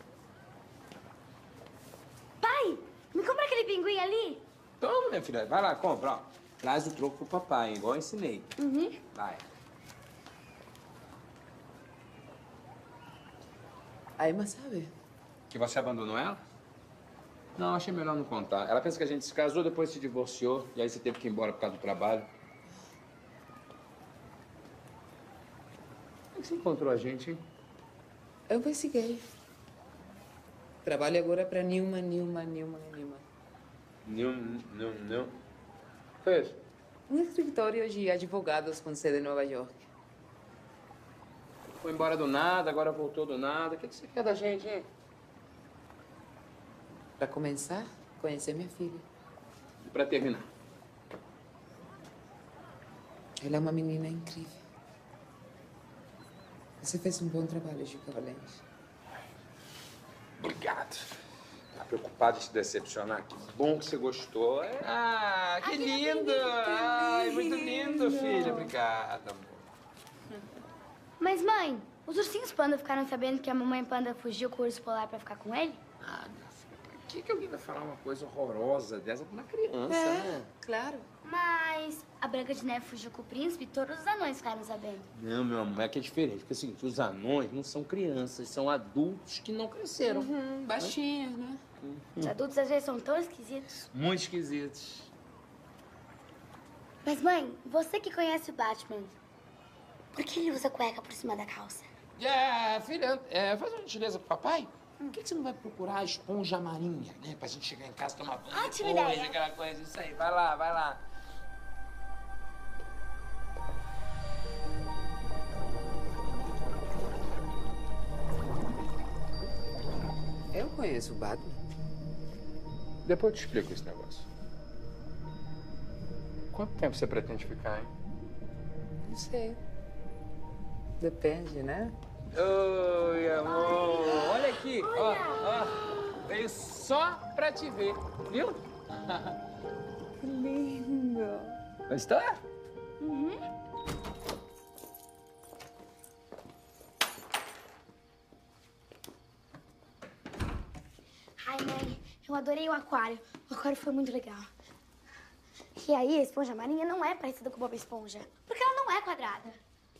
Pai, me compra aquele pinguim ali? Toma, minha filha. Vai lá, compra, ó. Traz o troco pro papai, igual eu ensinei. Uhum. Vai. A Emma sabe? Que você abandonou ela? Não, achei melhor não contar. Ela pensa que a gente se casou, depois se divorciou, e aí você teve que ir embora por causa do trabalho. Como é que você encontrou a gente, hein? Eu investiguei. Trabalho agora para Newman. Não. Fez? Um escritório de advogados com sede em Nova York. Foi embora do nada, agora voltou do nada. O que você quer da gente, hein? Para começar, conhecer minha filha. E pra terminar? Ela é uma menina incrível. Você fez um bom trabalho, Juca Valente. Obrigado. Tá preocupado em te decepcionar? Que bom que você gostou. Ah, que lindo! Ai, muito lindo, filha. Obrigado, amor. Mas, mãe, os ursinhos panda ficaram sabendo que a mamãe panda fugiu com o urso polar pra ficar com ele? Ah, minha filha, por que alguém vai falar uma coisa horrorosa dessa pra uma criança, né? Claro. Mas a Branca de Neve fugiu com o príncipe e todos os anões ficaram sabendo. Não, meu amor, é que é diferente. Porque é o seguinte, os anões não são crianças, são adultos que não cresceram. Baixinhos, né? Os adultos às vezes são tão esquisitos. Muito esquisitos. Mas, mãe, você que conhece o Batman, por que ele usa cueca por cima da calça? Filha, faz uma gentileza pro papai. Por que você não vai procurar a esponja marinha, né? Pra gente chegar em casa e tomar banho. Ótima ideia. Aquela coisa, isso aí. Vai lá, vai lá. Eu conheço o Batman. Depois eu te explico esse negócio. Quanto tempo você pretende ficar, hein? Não sei. Depende, né? Oi, amor. Olha aqui. Ó. Veio só pra te ver, viu? Que lindo. Gostou? Uhum. Ai, mãe, eu adorei o aquário. O aquário foi muito legal. E aí, a esponja marinha não é parecida com a Bob Esponja, porque ela não é quadrada.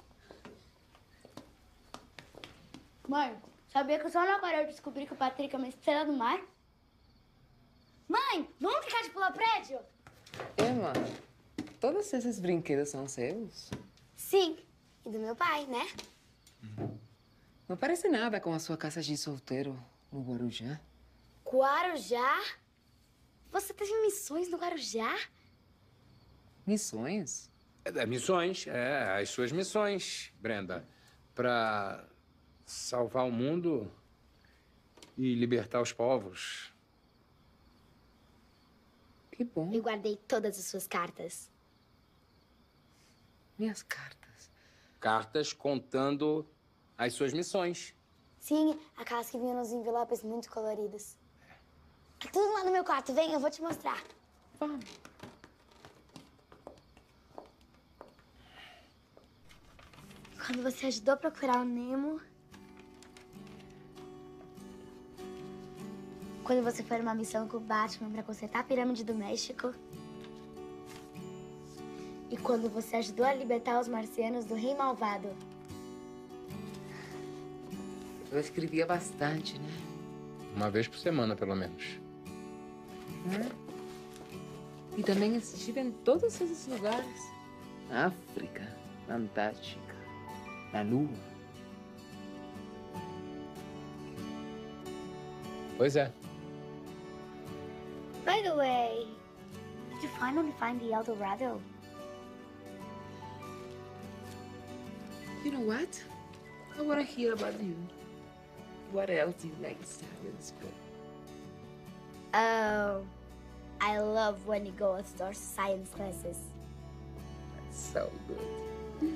Mãe, sabia que só no aquário eu descobri que o Patrick é uma estrela do mar? Mãe, vamos ficar de pular prédio? Emma, todos esses brinquedos são seus? Sim, e do meu pai, né? Não parece nada com a sua casa de solteiro no Guarujá. Guarujá? Você teve missões no Guarujá? Missões? Missões, as suas missões, Brenda. Pra salvar o mundo e libertar os povos. Que bom. Eu guardei todas as suas cartas. Minhas cartas? Cartas contando as suas missões. Sim, aquelas que vinham nos envelopes muito coloridos. Tá tudo lá no meu quarto, vem, eu vou te mostrar. Vamos. Quando você ajudou a procurar o Nemo. Quando você foi numa missão com o Batman pra consertar a pirâmide do México. E quando você ajudou a libertar os marcianos do Rei Malvado. Eu escrevia bastante, né? Uma vez por semana, pelo menos. E também estive em todos esses lugares. Na África, na Antártica, na Lua. Pois é. By the way, did you finally find the El Dorado? You know what? I want to hear about you. What else do you like to tell in school? Oh, I love when you go to our science classes. That's so good.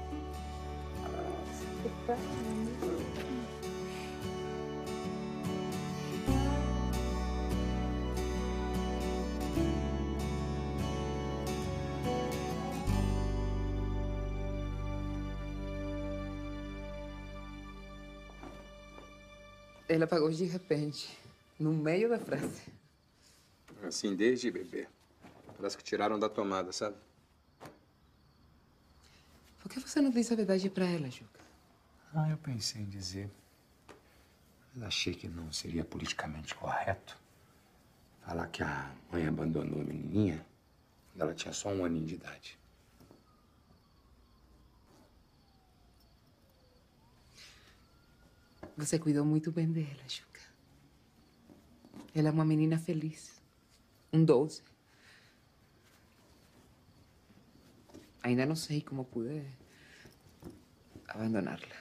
Ele apagou de repente, no meio da frase. Assim, desde bebê. Parece que tiraram da tomada, sabe? Por que você não disse a verdade pra ela, Juca? Ah, eu pensei em dizer. Mas achei que não seria politicamente correto falar que a mãe abandonou a menininha quando ela tinha só 1 aninho de idade. Você cuidou muito bem dela, Juca. Ela é uma menina feliz. Um 12. Ainda não sei como pude abandoná-la.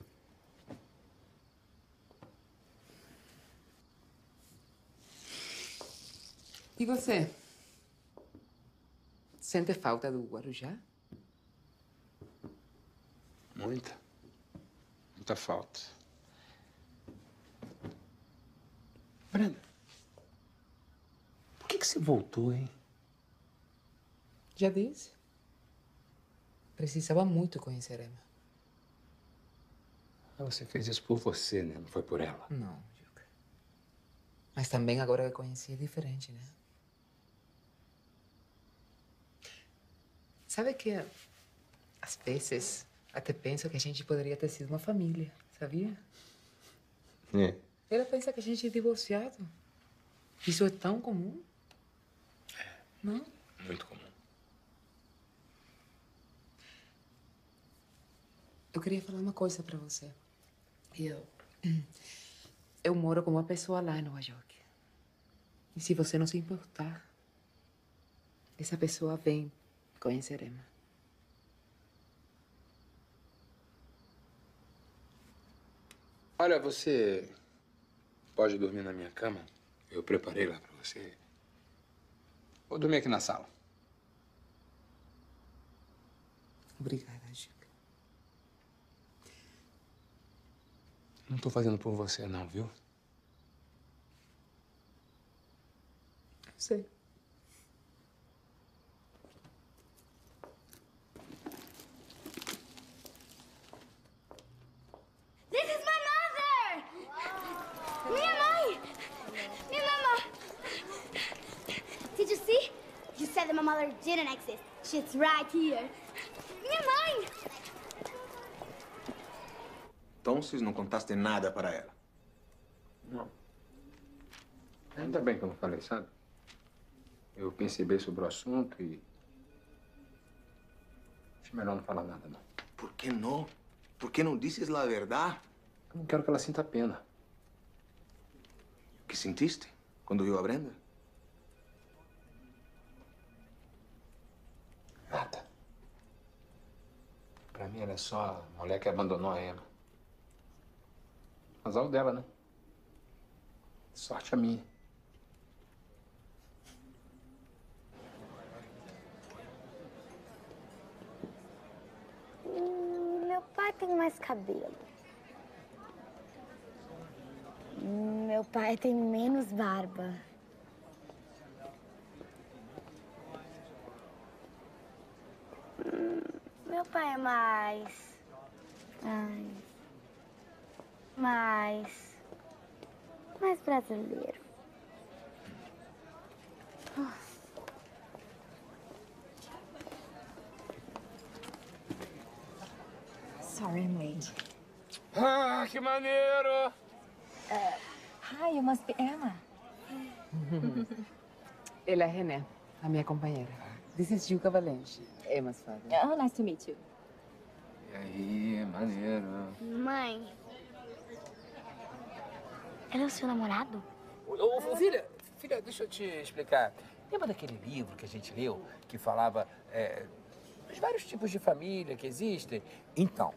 E você? Sente falta do Guarujá? Muita. Muita falta. Brenda, por que você voltou, hein? Já disse. Precisava muito conhecer Emma. Você fez isso por você, né? Não foi por ela. Não, Juca. Mas também agora que conheci é diferente, né? Sabe que às vezes até penso que a gente poderia ter sido uma família, sabia? É. Ela pensa que a gente é divorciado. Isso é tão comum. Não? Muito comum. Eu queria falar uma coisa pra você. Eu moro com uma pessoa lá em Nova York. E se você não se importar, essa pessoa vem conhecer Emma. Olha, você pode dormir na minha cama? Eu preparei lá pra você. Vou dormir aqui na sala. Obrigada, Juca. Não tô fazendo por você, não, viu? Sei. This is my mother! Minha mãe! Minha mama! Did you see? You said that my mother didn't exist. She's right here. Minha mãe! Então, não contaste nada para ela? Não. Ainda bem que eu não falei, sabe? Eu pensei bem sobre o assunto e... acho melhor não falar nada, não. Por que não? Por que não disses a verdade? Eu não quero que ela sinta pena. O que sentiste quando viu a Brenda? Nada. Pra mim, ela é só a mulher que abandonou a Emma. Azar dela, né? Sorte a minha. Meu pai tem mais cabelo. Meu pai tem menos barba. Meu pai é mais brasileiro. Sorry I'm late. Ah, que maneiro! Hi, you must be Emma. Ela é René, a minha companheira. This is Juca Valente, Emma's father. Oh, nice to meet you. E aí, maneiro. Mãe, ela é o seu namorado? Ô, filha, deixa eu te explicar. Lembra daquele livro que a gente leu que falava dos vários tipos de família que existem? Então,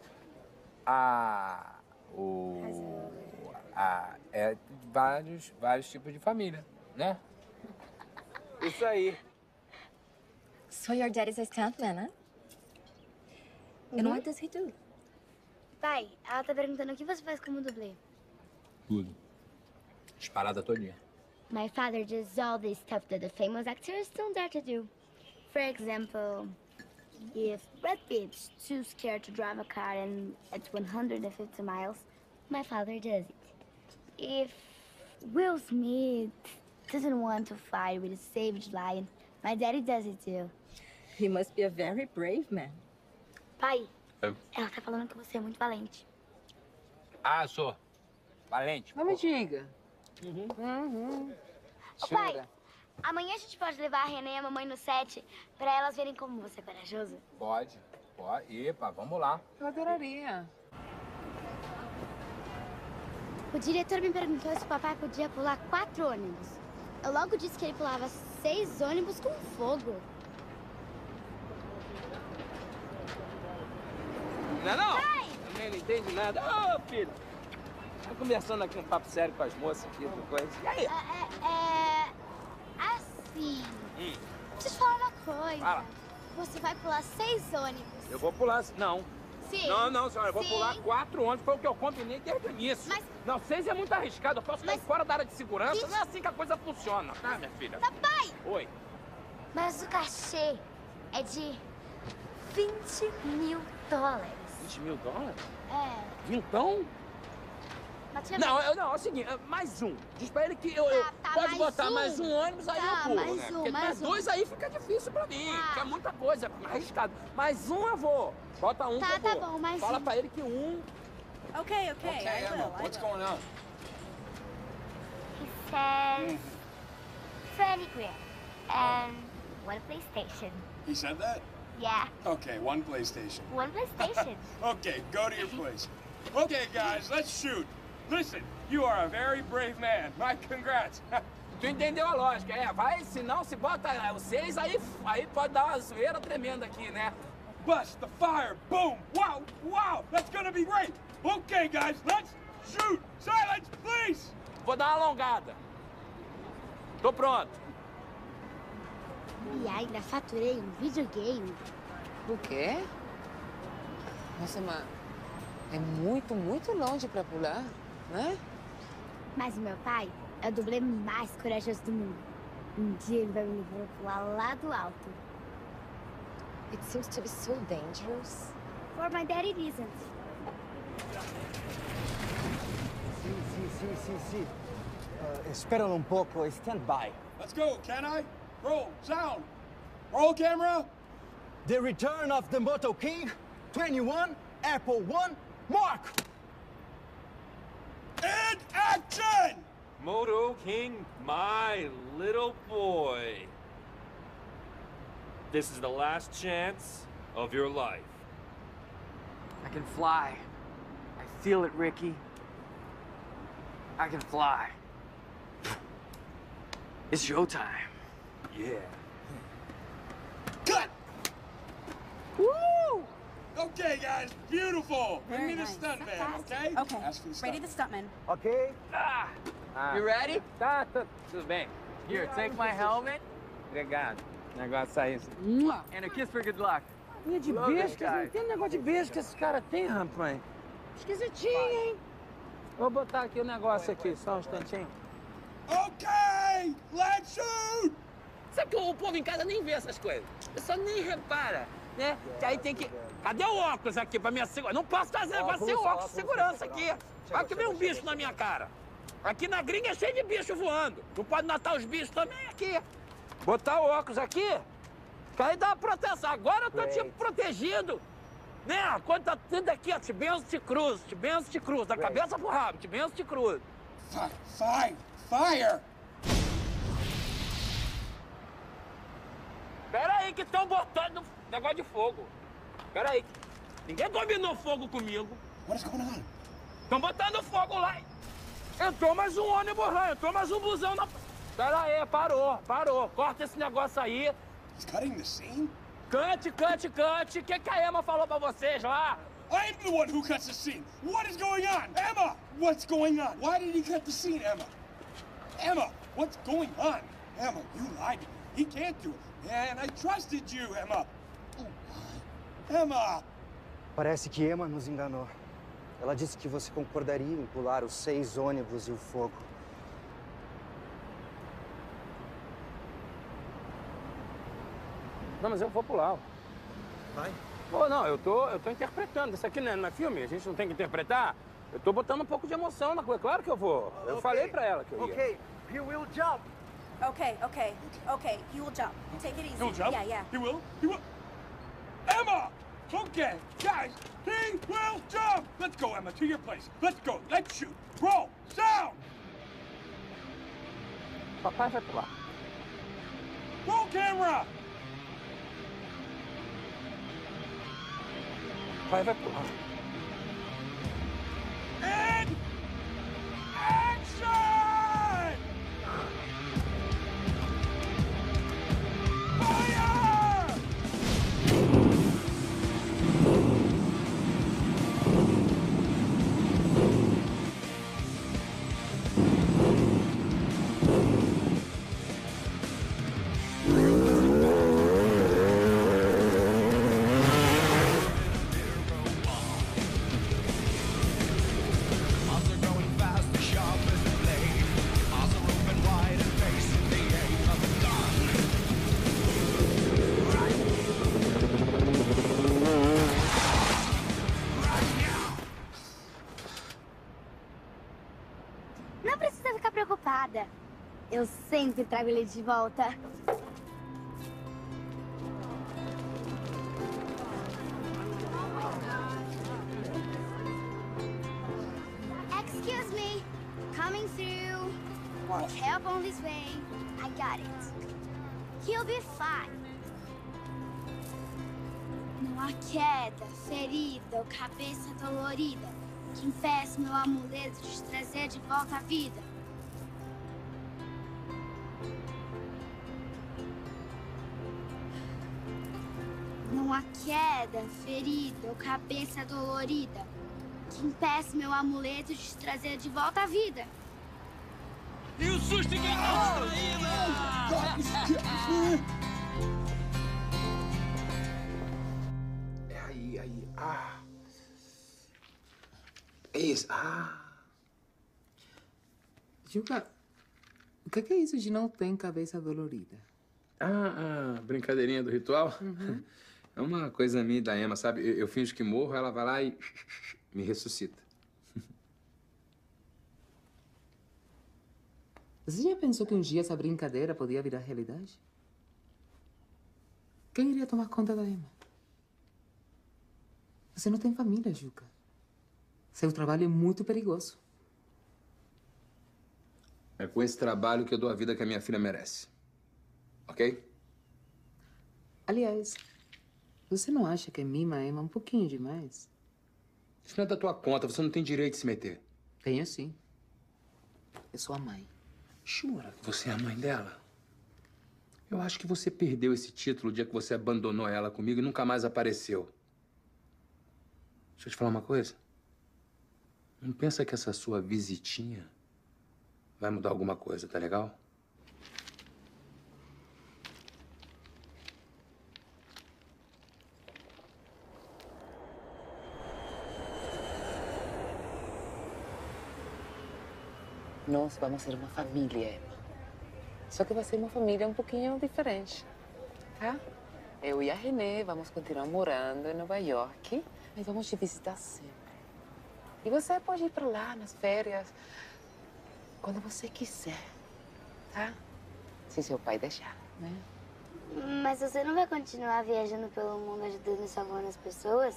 vários tipos de família, né? Isso aí. So your dad is a stuntman, huh? And what does he do? Pai, ela tá perguntando o que você faz como dublê. Tudo. Disparada todinha. My father does all this stuff that the famous actors don't dare to do. For example, if Brad Pitt's too scared to drive a car and at 150 miles, my father does it. If Will Smith doesn't want to fight with a savage lion, My daddy does it too. He must be a very brave man. Pai, ela tá falando que você é muito valente. Ah, sou. Valente. Não me diga. Ô, pai, amanhã a gente pode levar a René e a mamãe no set pra elas verem como você é corajoso? Pode. Pode. Epa, vamos lá. Eu adoraria. O diretor me perguntou se o papai podia pular 4 ônibus. Eu logo disse que ele pulava 6 ônibus com fogo. Não. Também não entende nada. Ô, filho. Tô conversando aqui um papo sério com as moças aqui, com coisa. E aí? Assim... Deixa eu te falar uma coisa. Fala. Você vai pular 6 ônibus. Eu vou pular... Não. Sim. Não, senhora. Eu vou pular 4 ônibus. Foi o que eu combinei desde o início. Mas... Não, 6 é muito arriscado. Eu posso cair fora da área de segurança. Não é assim que a coisa funciona, tá, minha filha? Papai! Oi. Mas o cachê é de $20 mil. $20 mil? É. Vintão? Não, é o seguinte, mais um. Diz pra ele que eu pode botar mais um ônibus, aí eu pulo, mais né? um, Porque mais um. 2 aí fica difícil pra mim, porque é muita coisa, arriscado. Mais um eu vou. Bota um que eu vou. Tá bom, mais Fala um. pra ele que um... Okay, I will. What's going on? He says 20 grand and 1 PlayStation. He said that? Yeah, Okay, 1 PlayStation. 1 PlayStation. Okay, go to your place. Okay, guys, let's shoot. Listen, you are a very brave man. My congrats. Tu entendeu a lógica, vai, senão se bota o 6, aí pode dar uma zoeira tremenda aqui, né? Bust the fire, boom, wow, that's gonna be great. Okay, guys, let's shoot. Silence, please. Vou dar uma alongada. Tô pronto. E ainda faturei um videogame. O quê? Nossa, mas é muito, muito longe pra pular, né? Mas o meu pai é o dublê mais corajoso do mundo. Um dia ele vai me levar pra pular lá do alto. It seems to be so dangerous. For my dad it isn't. Sì. Espera un poco, stand by. Let's go, can I? Roll, sound. Roll camera. The Return of the Moto King, 21, Apple 1, mark! And action! Moto King, my little boy. This is the last chance of your life. I can fly. I feel it, Ricky. I can fly. It's showtime. Yeah. Cut! Woo! Okay, guys, beautiful. Bring me the stuntman, okay? Okay. Ask for the Ready the stuntman. Okay. You ready? Tá, tudo bem. Here, take my helmet. Obrigado. Negócio aí. And a kiss for good luck. Linha de Love beijo, this guy. não tem negócio de beijo que esse cara tem, rapaz. Esquisitinho, hein? Vou botar aqui o negócio aqui, só um instantinho. Okay, let's shoot! Sabe que o povo em casa nem vê essas coisas. O pessoal nem repara, né? Que aí tem que... Cadê o óculos aqui pra minha segurança? Não posso fazer negócio sem o óculos de segurança aqui. Vai que vem um bicho na minha cara. Aqui na gringa é cheio de bicho voando. Não pode matar os bichos também aqui. Botar o óculos aqui, que aí dá uma proteção. Agora eu tô tipo protegido. Né? Quando tá tudo aqui, ó, te benzo, te cruzo. Da cabeça pro rabo, te benzo, te cruzo. Fire! Pera aí que estão botando negócio de fogo. Pera aí. Ninguém combinou fogo comigo. What's going on? Estão botando fogo lá. Entrou mais um ônibus lá, entrou mais um busão na... Pera aí, parou. Corta esse negócio aí. He's cutting the scene? Cut. O que a Emma falou pra vocês lá? I am the one who cuts the scene. What is going on? Emma, what's going on? Why did he cut the scene, Emma? Emma, what's going on? Emma, you lied to me. He can't do it. And I trusted you, Emma. Oh, my. Emma! Parece que Emma nos enganou. Ela disse que você concordaria em pular os 6 ônibus e o fogo. Não, mas eu vou pular. Vai? Pô, não, eu tô interpretando. Isso aqui não é filme, a gente não tem que interpretar. Eu tô botando um pouco de emoção na coisa. Claro que eu vou. Eu falei pra ela que eu ia. Okay, you will jump. Okay. He will jump. Take it easy. He'll jump? Yeah. He will? He will? Emma! Okay, guys, he will jump! Let's go, Emma, to your place. Let's go. Let's shoot. Roll. Sound! Papai vai pular. Roll camera! Papai vai pular. And action! Não precisa ficar preocupada. Eu sempre trago ele de volta. Excuse me. Coming through. Want help on this way. I got it. He'll be fine. Não há queda, ferida ou cabeça dolorida que impeça meu amuleto de te trazer de volta à vida. Não há queda, ferida ou cabeça dolorida que impeça meu amuleto de te trazer de volta à vida. E o susto que está Aí. Ah. É isso. Ah. Juca, o que é isso de não ter cabeça dolorida? Brincadeirinha do ritual? Uhum. É uma coisa minha e da Emma, sabe? Eu finjo que morro, ela vai lá e me ressuscita. Você já pensou que um dia essa brincadeira podia virar realidade? Quem iria tomar conta da Emma? Você não tem família, Juca. Seu trabalho é muito perigoso. É com esse trabalho que eu dou a vida que a minha filha merece. Ok? Aliás, você não acha que mima a Emma um pouquinho demais? Isso não é da tua conta, você não tem direito de se meter. Tenho sim. Eu sou a mãe. Jura que você é a mãe dela? Eu acho que você perdeu esse título o dia que você abandonou ela comigo e nunca mais apareceu. Deixa eu te falar uma coisa. Não pensa que essa sua visitinha vai mudar alguma coisa, tá legal? Nós vamos ser uma família, Emma. Só que vai ser uma família um pouquinho diferente, tá? Eu e a Renê vamos continuar morando em Nova York, mas vamos te visitar sempre. E você pode ir pra lá nas férias, quando você quiser, tá? Se seu pai deixar, né? Mas você não vai continuar viajando pelo mundo ajudando e salvando as pessoas?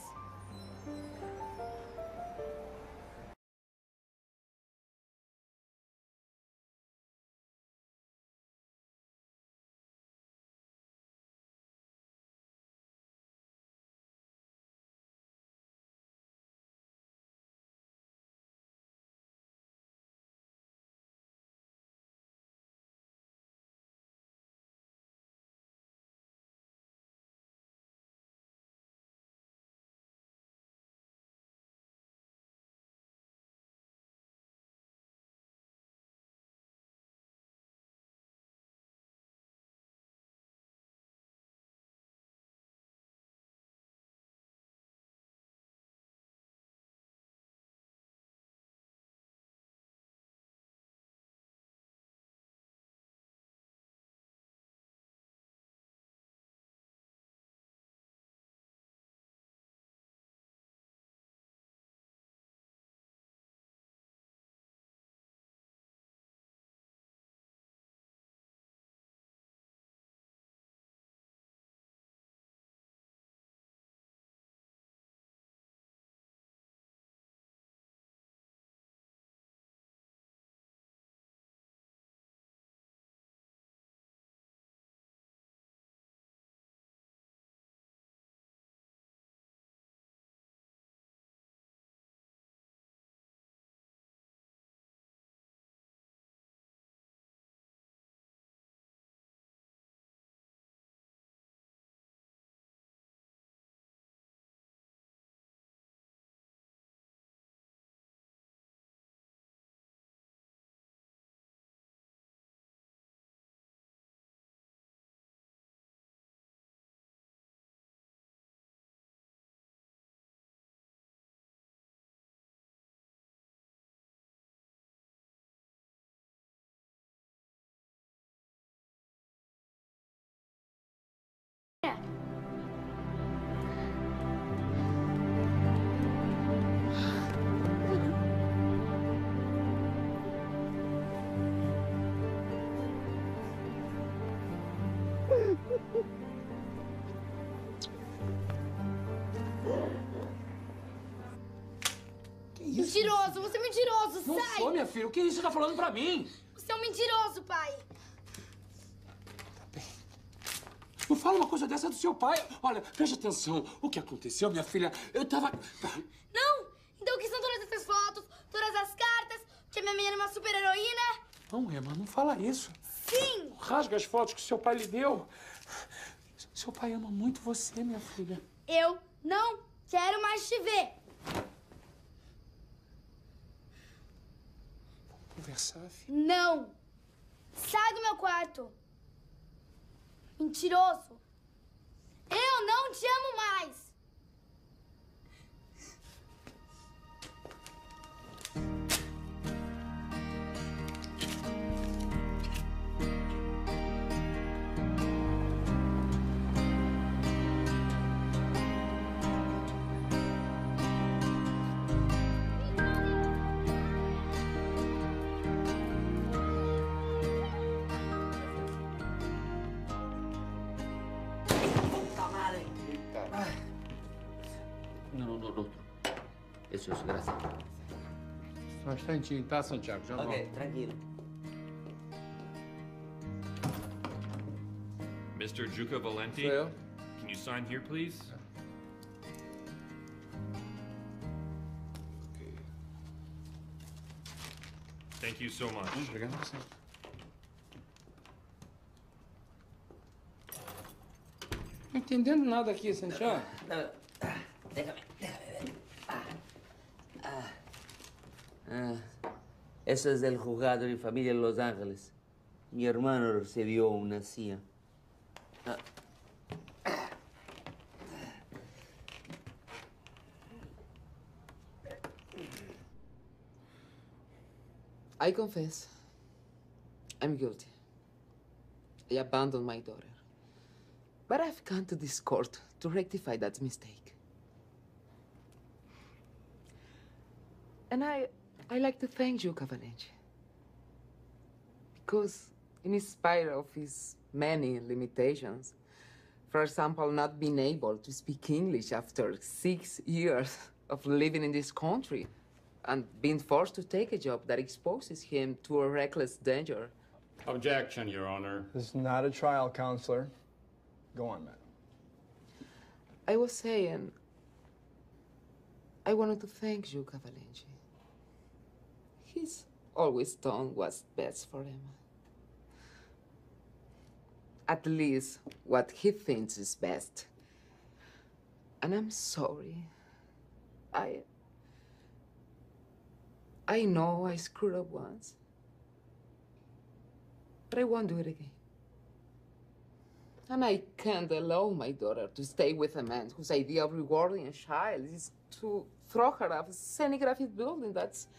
mentiroso, Não sai! sou, minha filha. O que isso tá falando pra mim? Você é um mentiroso, pai. Não fala uma coisa dessa do seu pai. Olha, preste atenção. O que aconteceu, minha filha? Eu tava... Não? Então o que são todas essas fotos, todas as cartas, que a minha menina é uma super-heroína? Não, Emma, não fala isso. Sim! Rasga as fotos que seu pai lhe deu. Seu pai ama muito você, minha filha. Eu não quero mais te ver. Vamos conversar, filha. Não! Sai do meu quarto! Mentiroso! Eu não te amo mais! No. Eso es, gracias. Só um instantinho, tá, Santiago? Já volto. Ok, tranquilo. Mr. Juca Valenti? Sou eu. Can you sign here, please? Thank you so much. Obrigado a você. Não entendendo nada aqui, Santiago. Déjame ver. Eso es del juzgado de familia en Los Ángeles. Mi hermano recibió una CIA. I confess, I'm guilty. I abandoned my daughter. But I've come to this court to rectify that mistake. And I like to thank you, Cavalenci. Because in spite of his many limitations, for example, not being able to speak English after 6 years of living in this country, and being forced to take a job that exposes him to a reckless danger. Objection, Your Honor. This is not a trial, counselor. Go on, madam. I was saying, I wanted to thank you, Cavalenci. He's always done what's best for Emma. At least what he thinks is best. And I'm sorry. I know I screwed up once, but I won't do it again. And I can't allow my daughter to stay with a man whose idea of rewarding a child is to throw her off a scenographic building. That's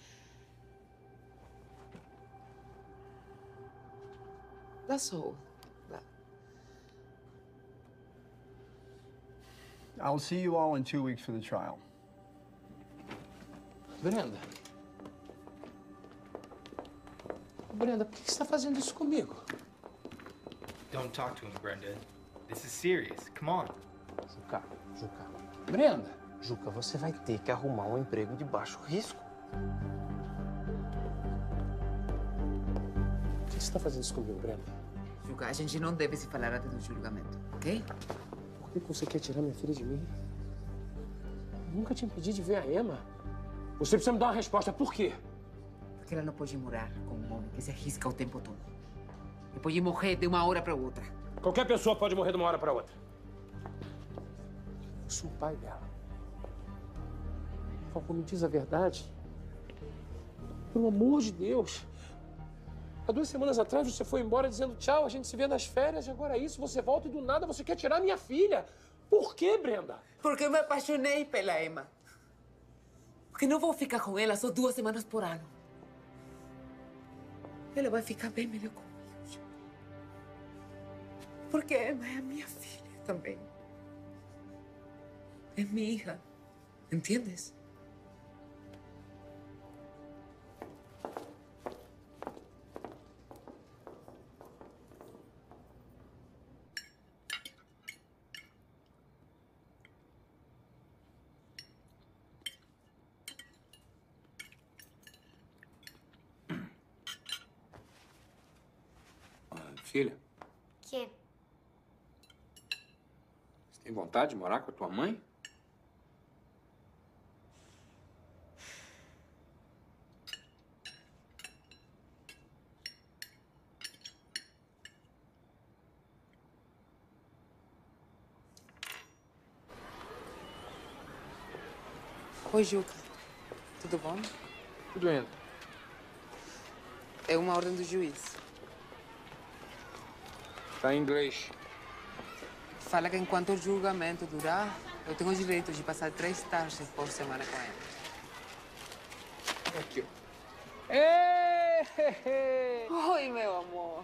all. I'll see you all in 2 weeks for the trial. Brenda. Brenda, por que você está fazendo isso comigo? Don't talk to him, Brenda. This is serious. Come on. Juca. Brenda. Juca, você vai ter que arrumar um emprego de baixo risco. Por que você está fazendo isso comigo, Brenda? Juca, a gente não deve se falar até do julgamento, ok? Por que você quer tirar minha filha de mim? Eu nunca te impedi de ver a Emma. Você precisa me dar uma resposta. Por quê? Porque ela não pode morar com um homem que se arrisca o tempo todo. E pode morrer de uma hora para outra. Qualquer pessoa pode morrer de uma hora para outra. Eu sou o pai dela. Falcão, me diz a verdade. Pelo amor de Deus. Há 2 semanas atrás você foi embora dizendo tchau, a gente se vê nas férias, e agora é isso, você volta e do nada você quer tirar minha filha. Por quê, Brenda? Porque eu me apaixonei pela Emma. Porque não vou ficar com ela só 2 semanas por ano. Ela vai ficar bem melhor comigo. Porque a Emma é a minha filha também. É minha hija. ¿Entiendes? Filha, Que? você tem vontade de morar com a tua mãe? Oi, Juca. Tudo bom? Tudo indo. É uma ordem do juiz. Tá em inglês. Fala que enquanto o julgamento durar, eu tenho o direito de passar 3 tardes por semana com ele. Aqui, ó. Oi, meu amor.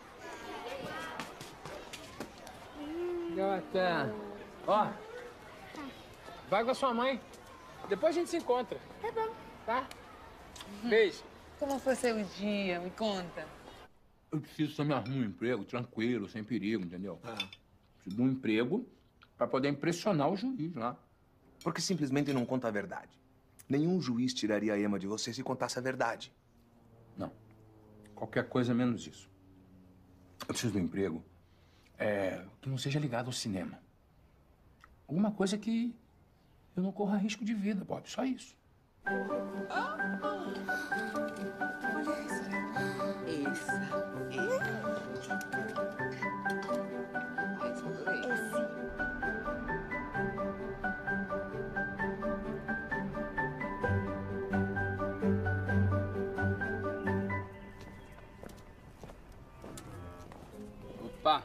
Gata. Ó, vai com a sua mãe. Depois a gente se encontra. Tá bom. Tá? Beijo. Como foi seu dia? Me conta. Eu preciso que você me arrume um emprego tranquilo, sem perigo, entendeu? Preciso de um emprego pra poder impressionar o juiz lá. Porque simplesmente não conta a verdade. Nenhum juiz tiraria a Emma de você se contasse a verdade. Não. Qualquer coisa menos isso. Eu preciso de um emprego que não seja ligado ao cinema. Alguma coisa que eu não corra risco de vida, Bob. Só isso. Opa.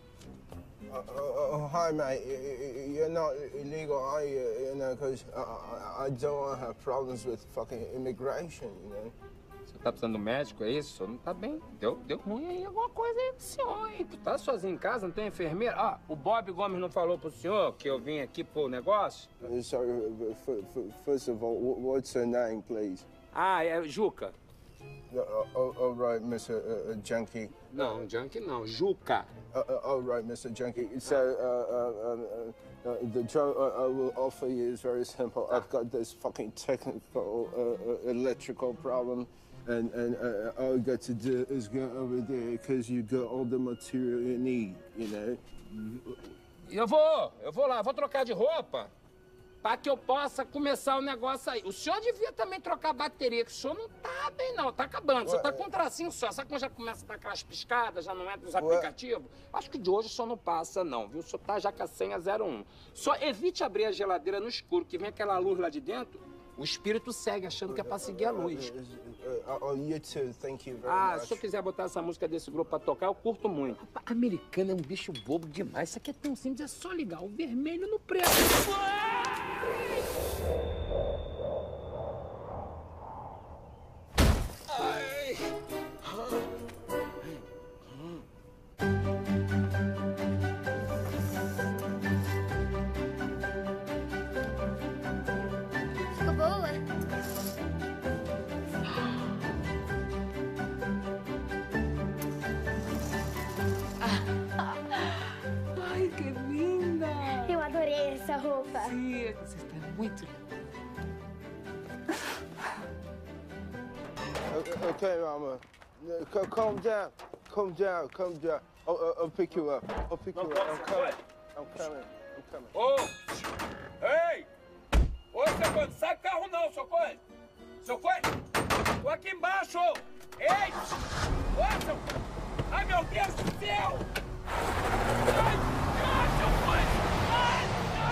Hi, mate. You're not illegal, are you? You know, because I don't want to have problems with fucking immigration, you know? Você tá precisando do médico, é isso? Não tá bem. Deu ruim aí, alguma coisa aí pro senhor, hein? Tu tá sozinho em casa, não tem enfermeira? Ah, o Bob Gomes não falou pro senhor que eu vim aqui pro negócio? Sorry, first of all, what's her name, please? Ah, é Juca. All right, Mr. Junkie. Não, Junkie não, Juca. All right, Mr. Junkie. So, the job I will offer you is very simple. I've got this fucking technical electrical problem, and all you got to do is go over there because you got all the material you need, you know? Eu vou lá, vou trocar de roupa para que eu possa começar o negócio aí. O senhor devia também trocar a bateria, que o senhor não tá bem, não. Tá acabando. O senhor tá com um tracinho só. Sabe quando já começa a dar aquelas piscadas, já não entra nos aplicativos? Acho que de hoje o senhor não passa, não, viu? O senhor tá já com a senha 01. Só evite abrir a geladeira no escuro, que vem aquela luz lá de dentro, o espírito segue achando que é pra seguir a luz. You too. Thank you very much. Se eu quiser botar essa música desse grupo pra tocar, eu curto muito. Americano é um bicho bobo demais. Isso aqui é tão simples, é só ligar o vermelho no preto. Ai. Ficou boa? Ai, que linda! Eu adorei essa roupa. Sim, você está muito linda. Okay, Mama. Calm down. Calm down. Calm down. I'll pick you up. I'll pick you up. I'm coming. Ô! Ei! Ô, seu Coelho, não sai do carro não, seu Coelho! Seu Coelho! Tô aqui embaixo! Ei! Ô, seu Coelho! Ai, meu Deus do céu! Ai, seu Coelho! Ai,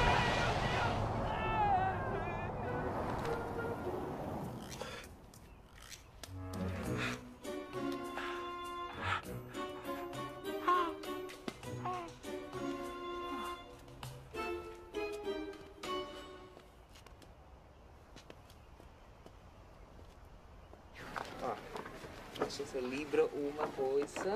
Deixa esse livro uma coisa.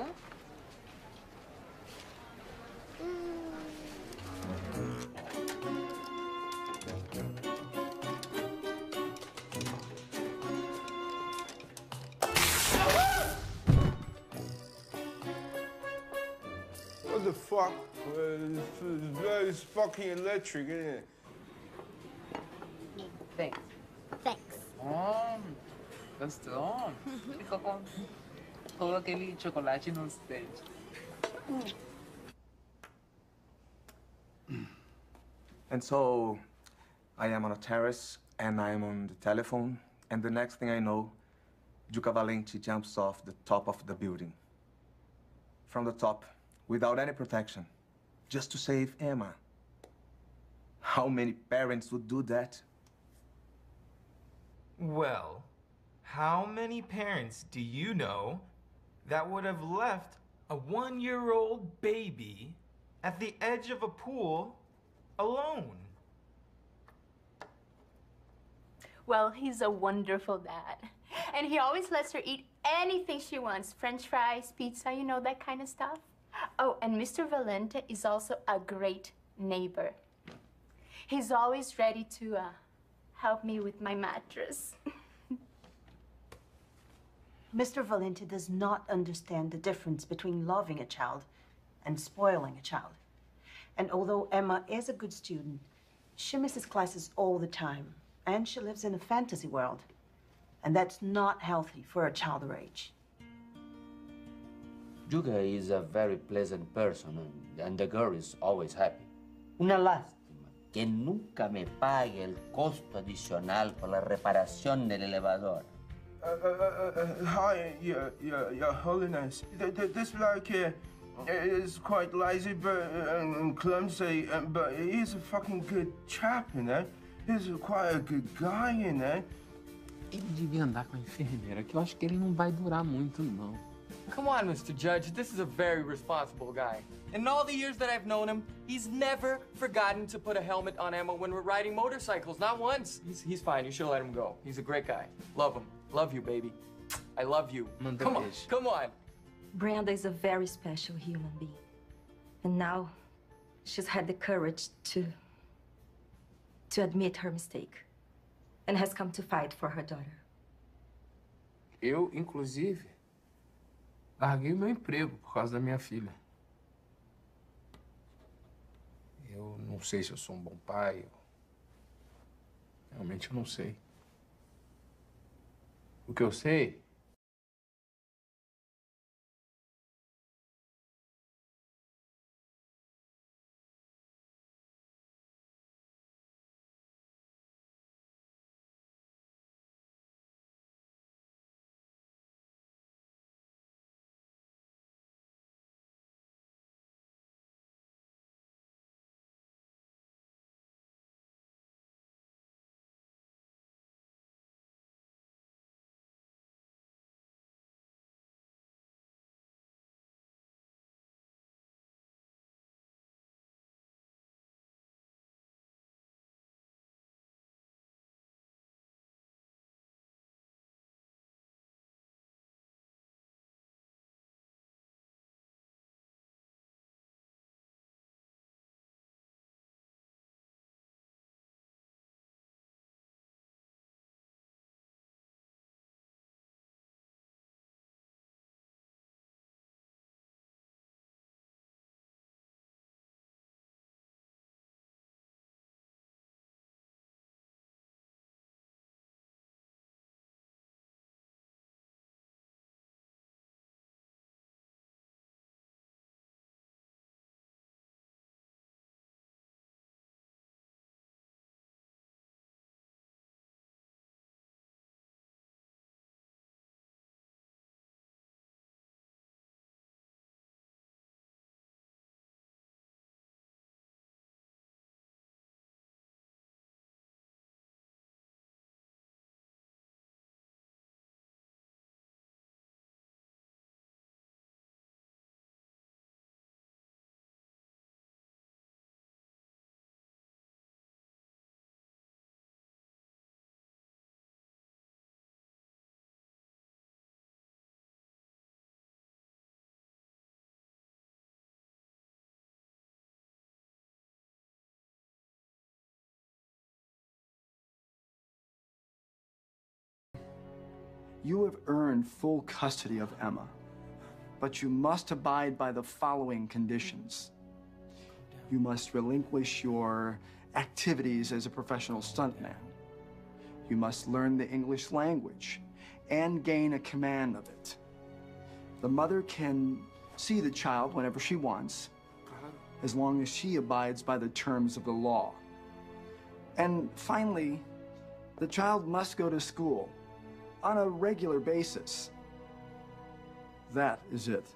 What the fuck? It's fucking electric, isn't it? Thanks. Gostou? Ficou com todo aquele chocolate nos dentes. And so, I am on a terrace, and I am on the telephone, and the next thing I know, Duca Valenti jumps off the top of the building. From the top, without any protection, just to save Emma. How many parents would do that? Well, how many parents do you know that would have left a 1-year-old baby at the edge of a pool alone? Well, he's a wonderful dad. And he always lets her eat anything she wants. French fries, pizza, you know, that kind of stuff. Oh, and Mr. Valente is also a great neighbor. He's always ready to help me with my mattress. Mr. Valente does not understand the difference between loving a child and spoiling a child. And although Emma is a good student, she misses classes all the time. And she lives in a fantasy world. And that's not healthy for a child her age. Duca is a very pleasant person, and the girl is always happy. Una lástima que nunca me pague el costo adicional por la reparación del elevador. Hi, Your Holiness. This bloke here is quite lazy and clumsy, but he's a fucking good chap, you know? He's quite a good guy, you know? Ele devia andar com a enfermeira, que eu acho que ele não vai durar muito, não. Come on, Mr. Judge. This is a very responsible guy. In all the years that I've known him, he's never forgotten to put a helmet on Emma when we're riding motorcycles. Not once. He's fine. You should let him go. He's a great guy. Love him. Love you, baby. I love you. Come on. Come on. Brenda is a very special human being. And now, she's had the courage to admit her mistake. And has come to fight for her daughter. Eu, inclusive, larguei meu emprego por causa da minha filha. Eu não sei se eu sou um bom pai. Realmente eu não sei. O que eu sei You have earned full custody of Emma, but you must abide by the following conditions. You must relinquish your activities as a professional stuntman. You must learn the English language and gain a command of it. The mother can see the child whenever she wants, as long as she abides by the terms of the law. And finally, the child must go to school on a regular basis. That is it.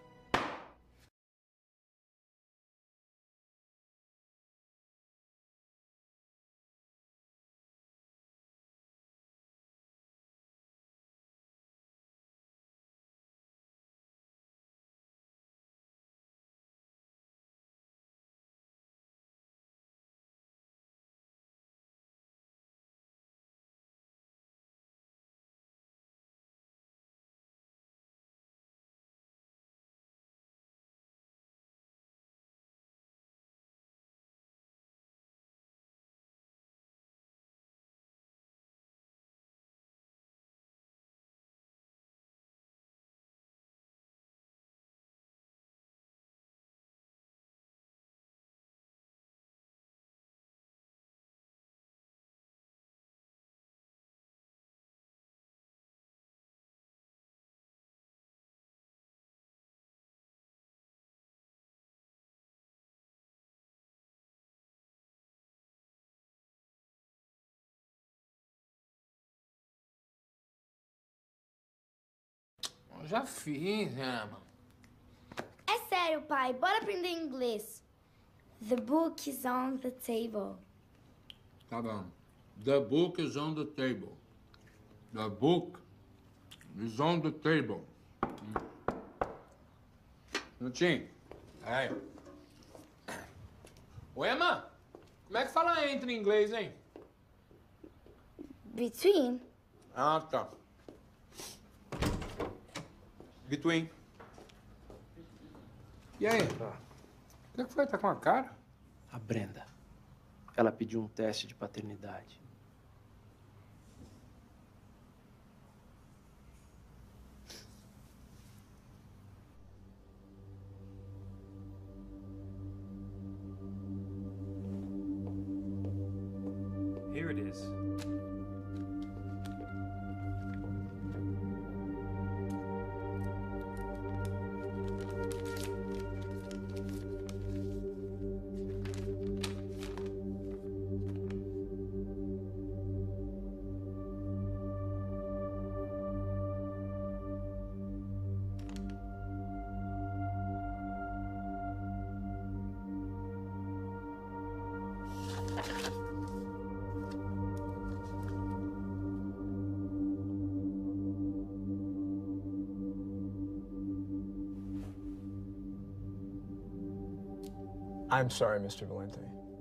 Já fiz, Emma. É sério, pai. Bora aprender inglês. The book is on the table. Tá bom. The book is on the table. The book is on the table. Minutinho. Aí. Ô, Emma, como é que fala entre em inglês, hein? Between? Ah, tá. Between. E aí? O que foi? Tá com a cara? A Brenda. Ela pediu um teste de paternidade. Here it is. I'm sorry, Mr. Valente.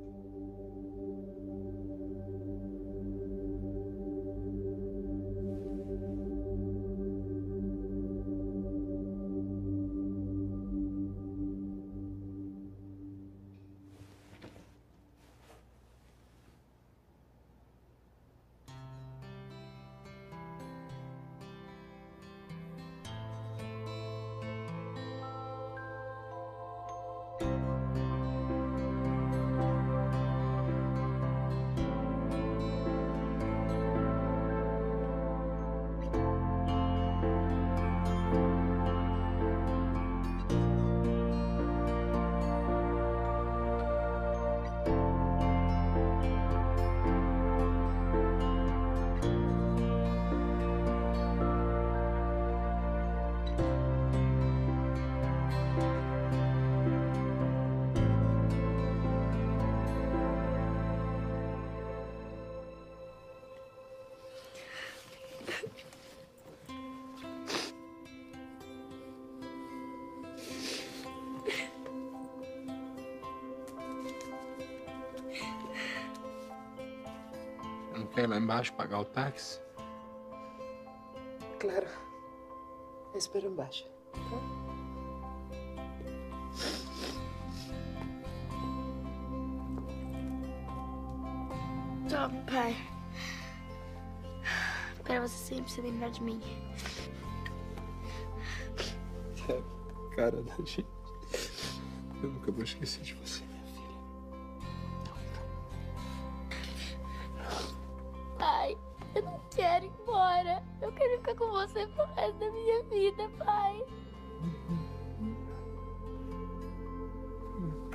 Não quer ir lá embaixo pagar o táxi? Claro. Espero embaixo. Tá? Tchau, pai. Para você sempre se lembrar de mim. Cara da gente. Eu nunca vou esquecer de você, minha filha. Pai, eu não quero ir embora. Eu quero ficar com você pro resto da minha vida, pai.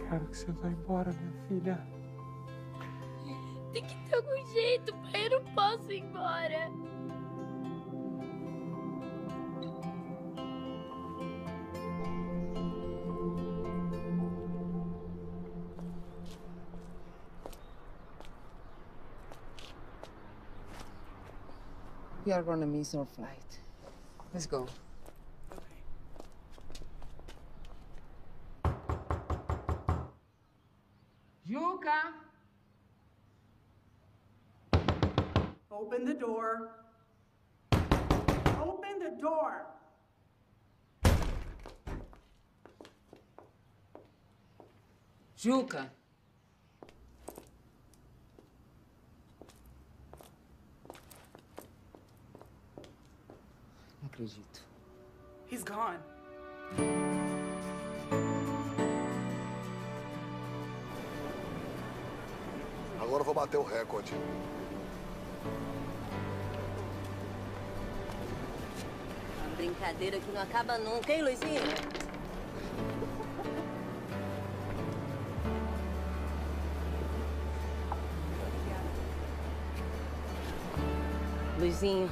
quero que você vá embora, minha filha. Tem que ter algum jeito, pai. Eu não posso ir embora. We are gonna miss our flight. Let's go. Juca! Open the door. Open the door. Juca! Não acredito. He's gone. Agora eu vou bater o recorde. Uma brincadeira que não acaba nunca, hein, Luizinho? Luizinho,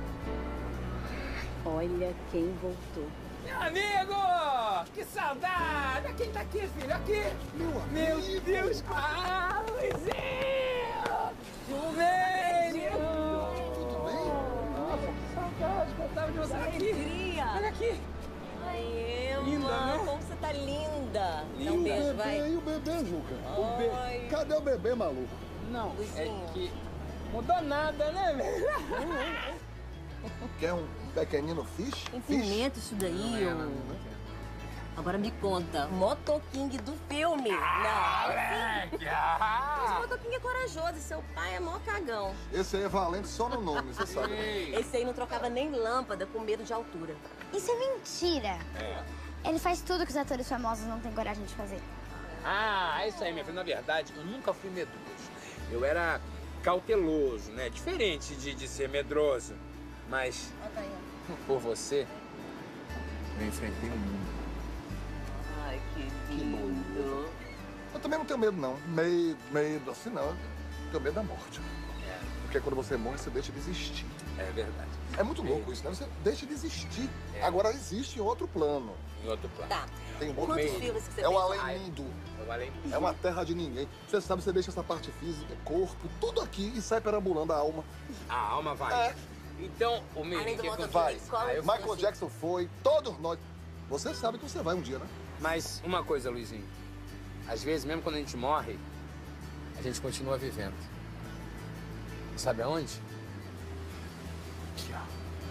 olha quem voltou. Meu amigo! Que saudade! Quem tá aqui, filho? Aqui! Meu Deus! Ah, Luizinho! Juvenil! Tudo bem? Nossa, que saudade! Gostava de você aqui! Alegria! Olha aqui! Ai, Emma, Linda, né? como você tá linda! Linda. Dá um beijo, vai. E o bebê, Juca? Ai. Cadê o bebê, maluco? Não, Luizinho. é que mudou nada, né, velho? Quer um pequenino fish? Tem pimenta isso daí, ô. Agora me conta, Moto King do filme. moleque! Mas o Moto King é corajoso e seu pai é mó cagão. Esse aí é valente só no nome, você sabe. Esse aí não trocava nem lâmpada com medo de altura. Isso é mentira. É. Ele faz tudo que os atores famosos não têm coragem de fazer. Ah, é isso aí, minha filha. Na verdade, eu nunca fui medroso. Eu era cauteloso, né? Diferente de ser medroso. Mas, por você, eu enfrentei o mundo. Ai, que lindo. Eu também não tenho medo, não. Medo assim, não. Eu tenho medo da morte. Porque quando você morre, você deixa de existir. É verdade. É muito louco isso, né? Você deixa de existir. É. Agora existe em outro plano. Em outro plano. Tá. Tem um outro Quantos plano. filmes que você É o fez? além-mundo. É o além-mundo. É uma terra de ninguém. Você sabe, você deixa essa parte física, corpo, tudo aqui e sai perambulando a alma. A alma vai. É. Então, o Além menino do que Moto Vai. King, qual é o Michael filme? Jackson foi, todos nós. Você sabe que você vai um dia, né? Mas uma coisa, Luizinho. Às vezes, mesmo quando a gente morre, a gente continua vivendo. Sabe aonde? Aqui, ó.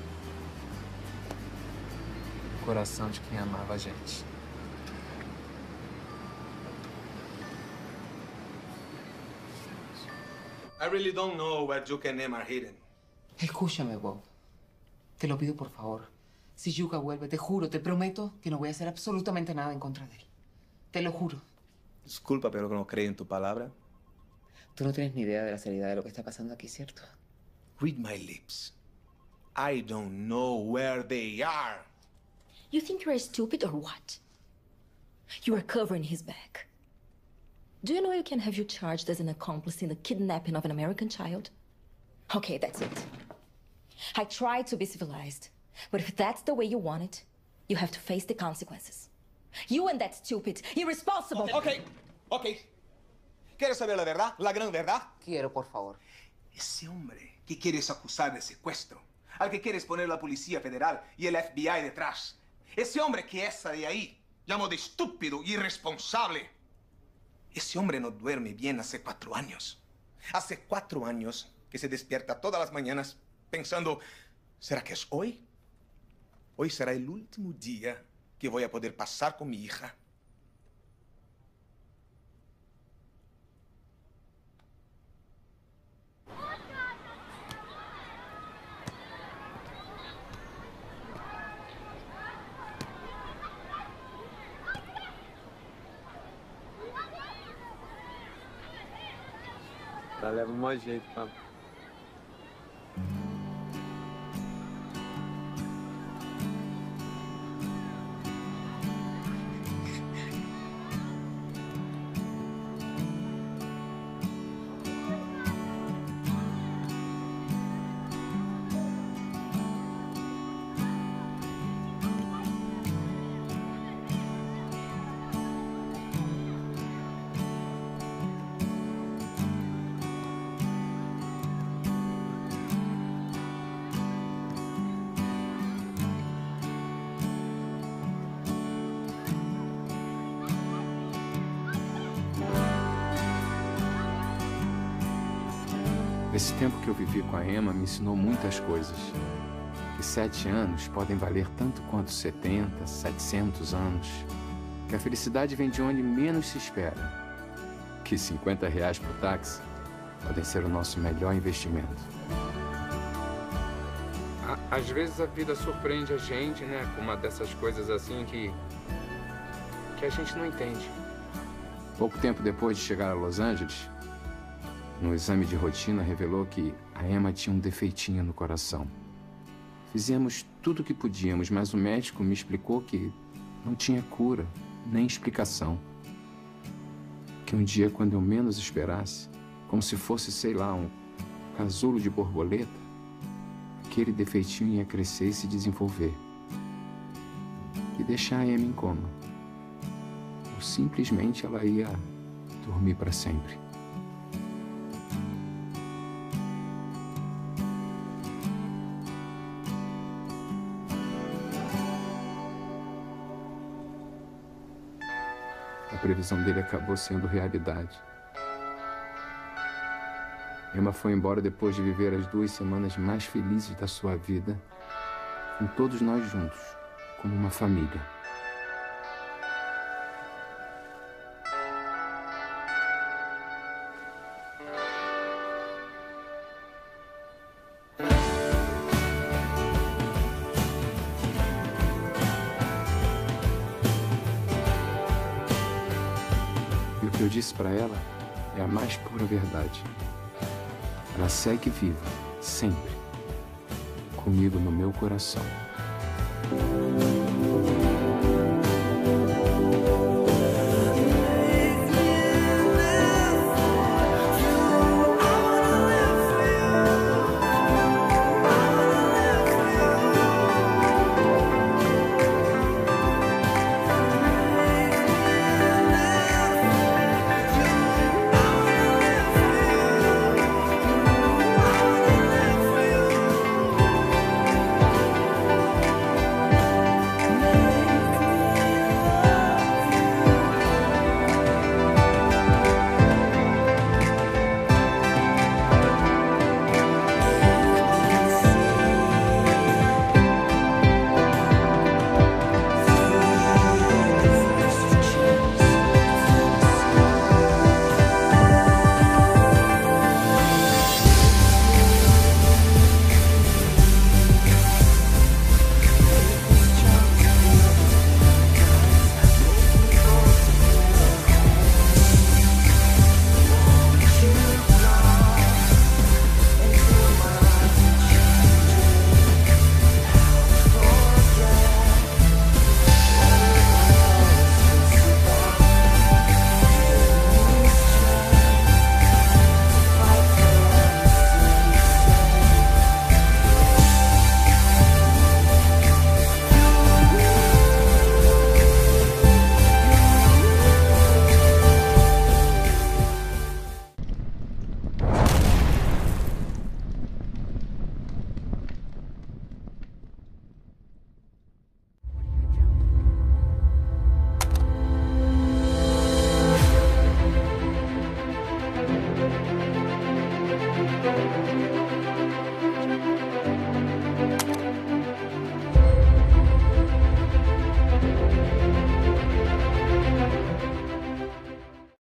No coração de quem amava a gente. I really don't know where Juke and Emma are hidden. Escúchame, Bob. Te lo pido por favor. Si Yuka vuelve, te juro, te prometo que no voy a hacer absolutamente nada en contra de él. Te lo juro. Disculpa, pero no creo en tu palabra. Tú no tienes ni idea de la seriedad de lo que está pasando aquí, ¿cierto? Read my lips. I don't know where they are. You think you're stupid or what? You are covering his back. Do you know you can have you charged as an accomplice in the kidnapping of an American child? Okay, that's it. I tried to be civilized, but if that's the way you want it, you have to face the consequences. You and that stupid, irresponsible... Ok. ¿Quieres saber la verdad? La gran verdad. Quiero, por favor. Ese hombre que quieres acusar de secuestro, al que quieres poner la Policía Federal y el FBI detrás, ese hombre que esa de ahí llamó de estúpido y irresponsable, ese hombre no duerme bien hace 4 años. Hace 4 años que se despierta todas las mañanas pensando, ¿será que es hoy? Hoy será el último día que voy a poder pasar con mi hija. Tá, leva o maior jeito, papo. Esse tempo que eu vivi com a Emma me ensinou muitas coisas. Que 7 anos podem valer tanto quanto 70, 700 anos. Que a felicidade vem de onde menos se espera. Que R$50 pro táxi podem ser o nosso melhor investimento. Às vezes a vida surpreende a gente, né? Com uma dessas coisas assim que a gente não entende. Pouco tempo depois de chegar a Los Angeles, no exame de rotina revelou que a Emma tinha um defeitinho no coração. Fizemos tudo o que podíamos, mas o médico me explicou que não tinha cura, nem explicação. Que um dia, quando eu menos esperasse, como se fosse, sei lá, um casulo de borboleta, aquele defeitinho ia crescer e se desenvolver. E deixar a Emma em coma. Ou simplesmente ela ia dormir para sempre. A previsão dele acabou sendo realidade. Emma foi embora depois de viver as 2 semanas mais felizes da sua vida, com todos nós juntos, como uma família. E o que eu disse para ela é a mais pura verdade. Ela segue viva, sempre, comigo no meu coração. Thank you.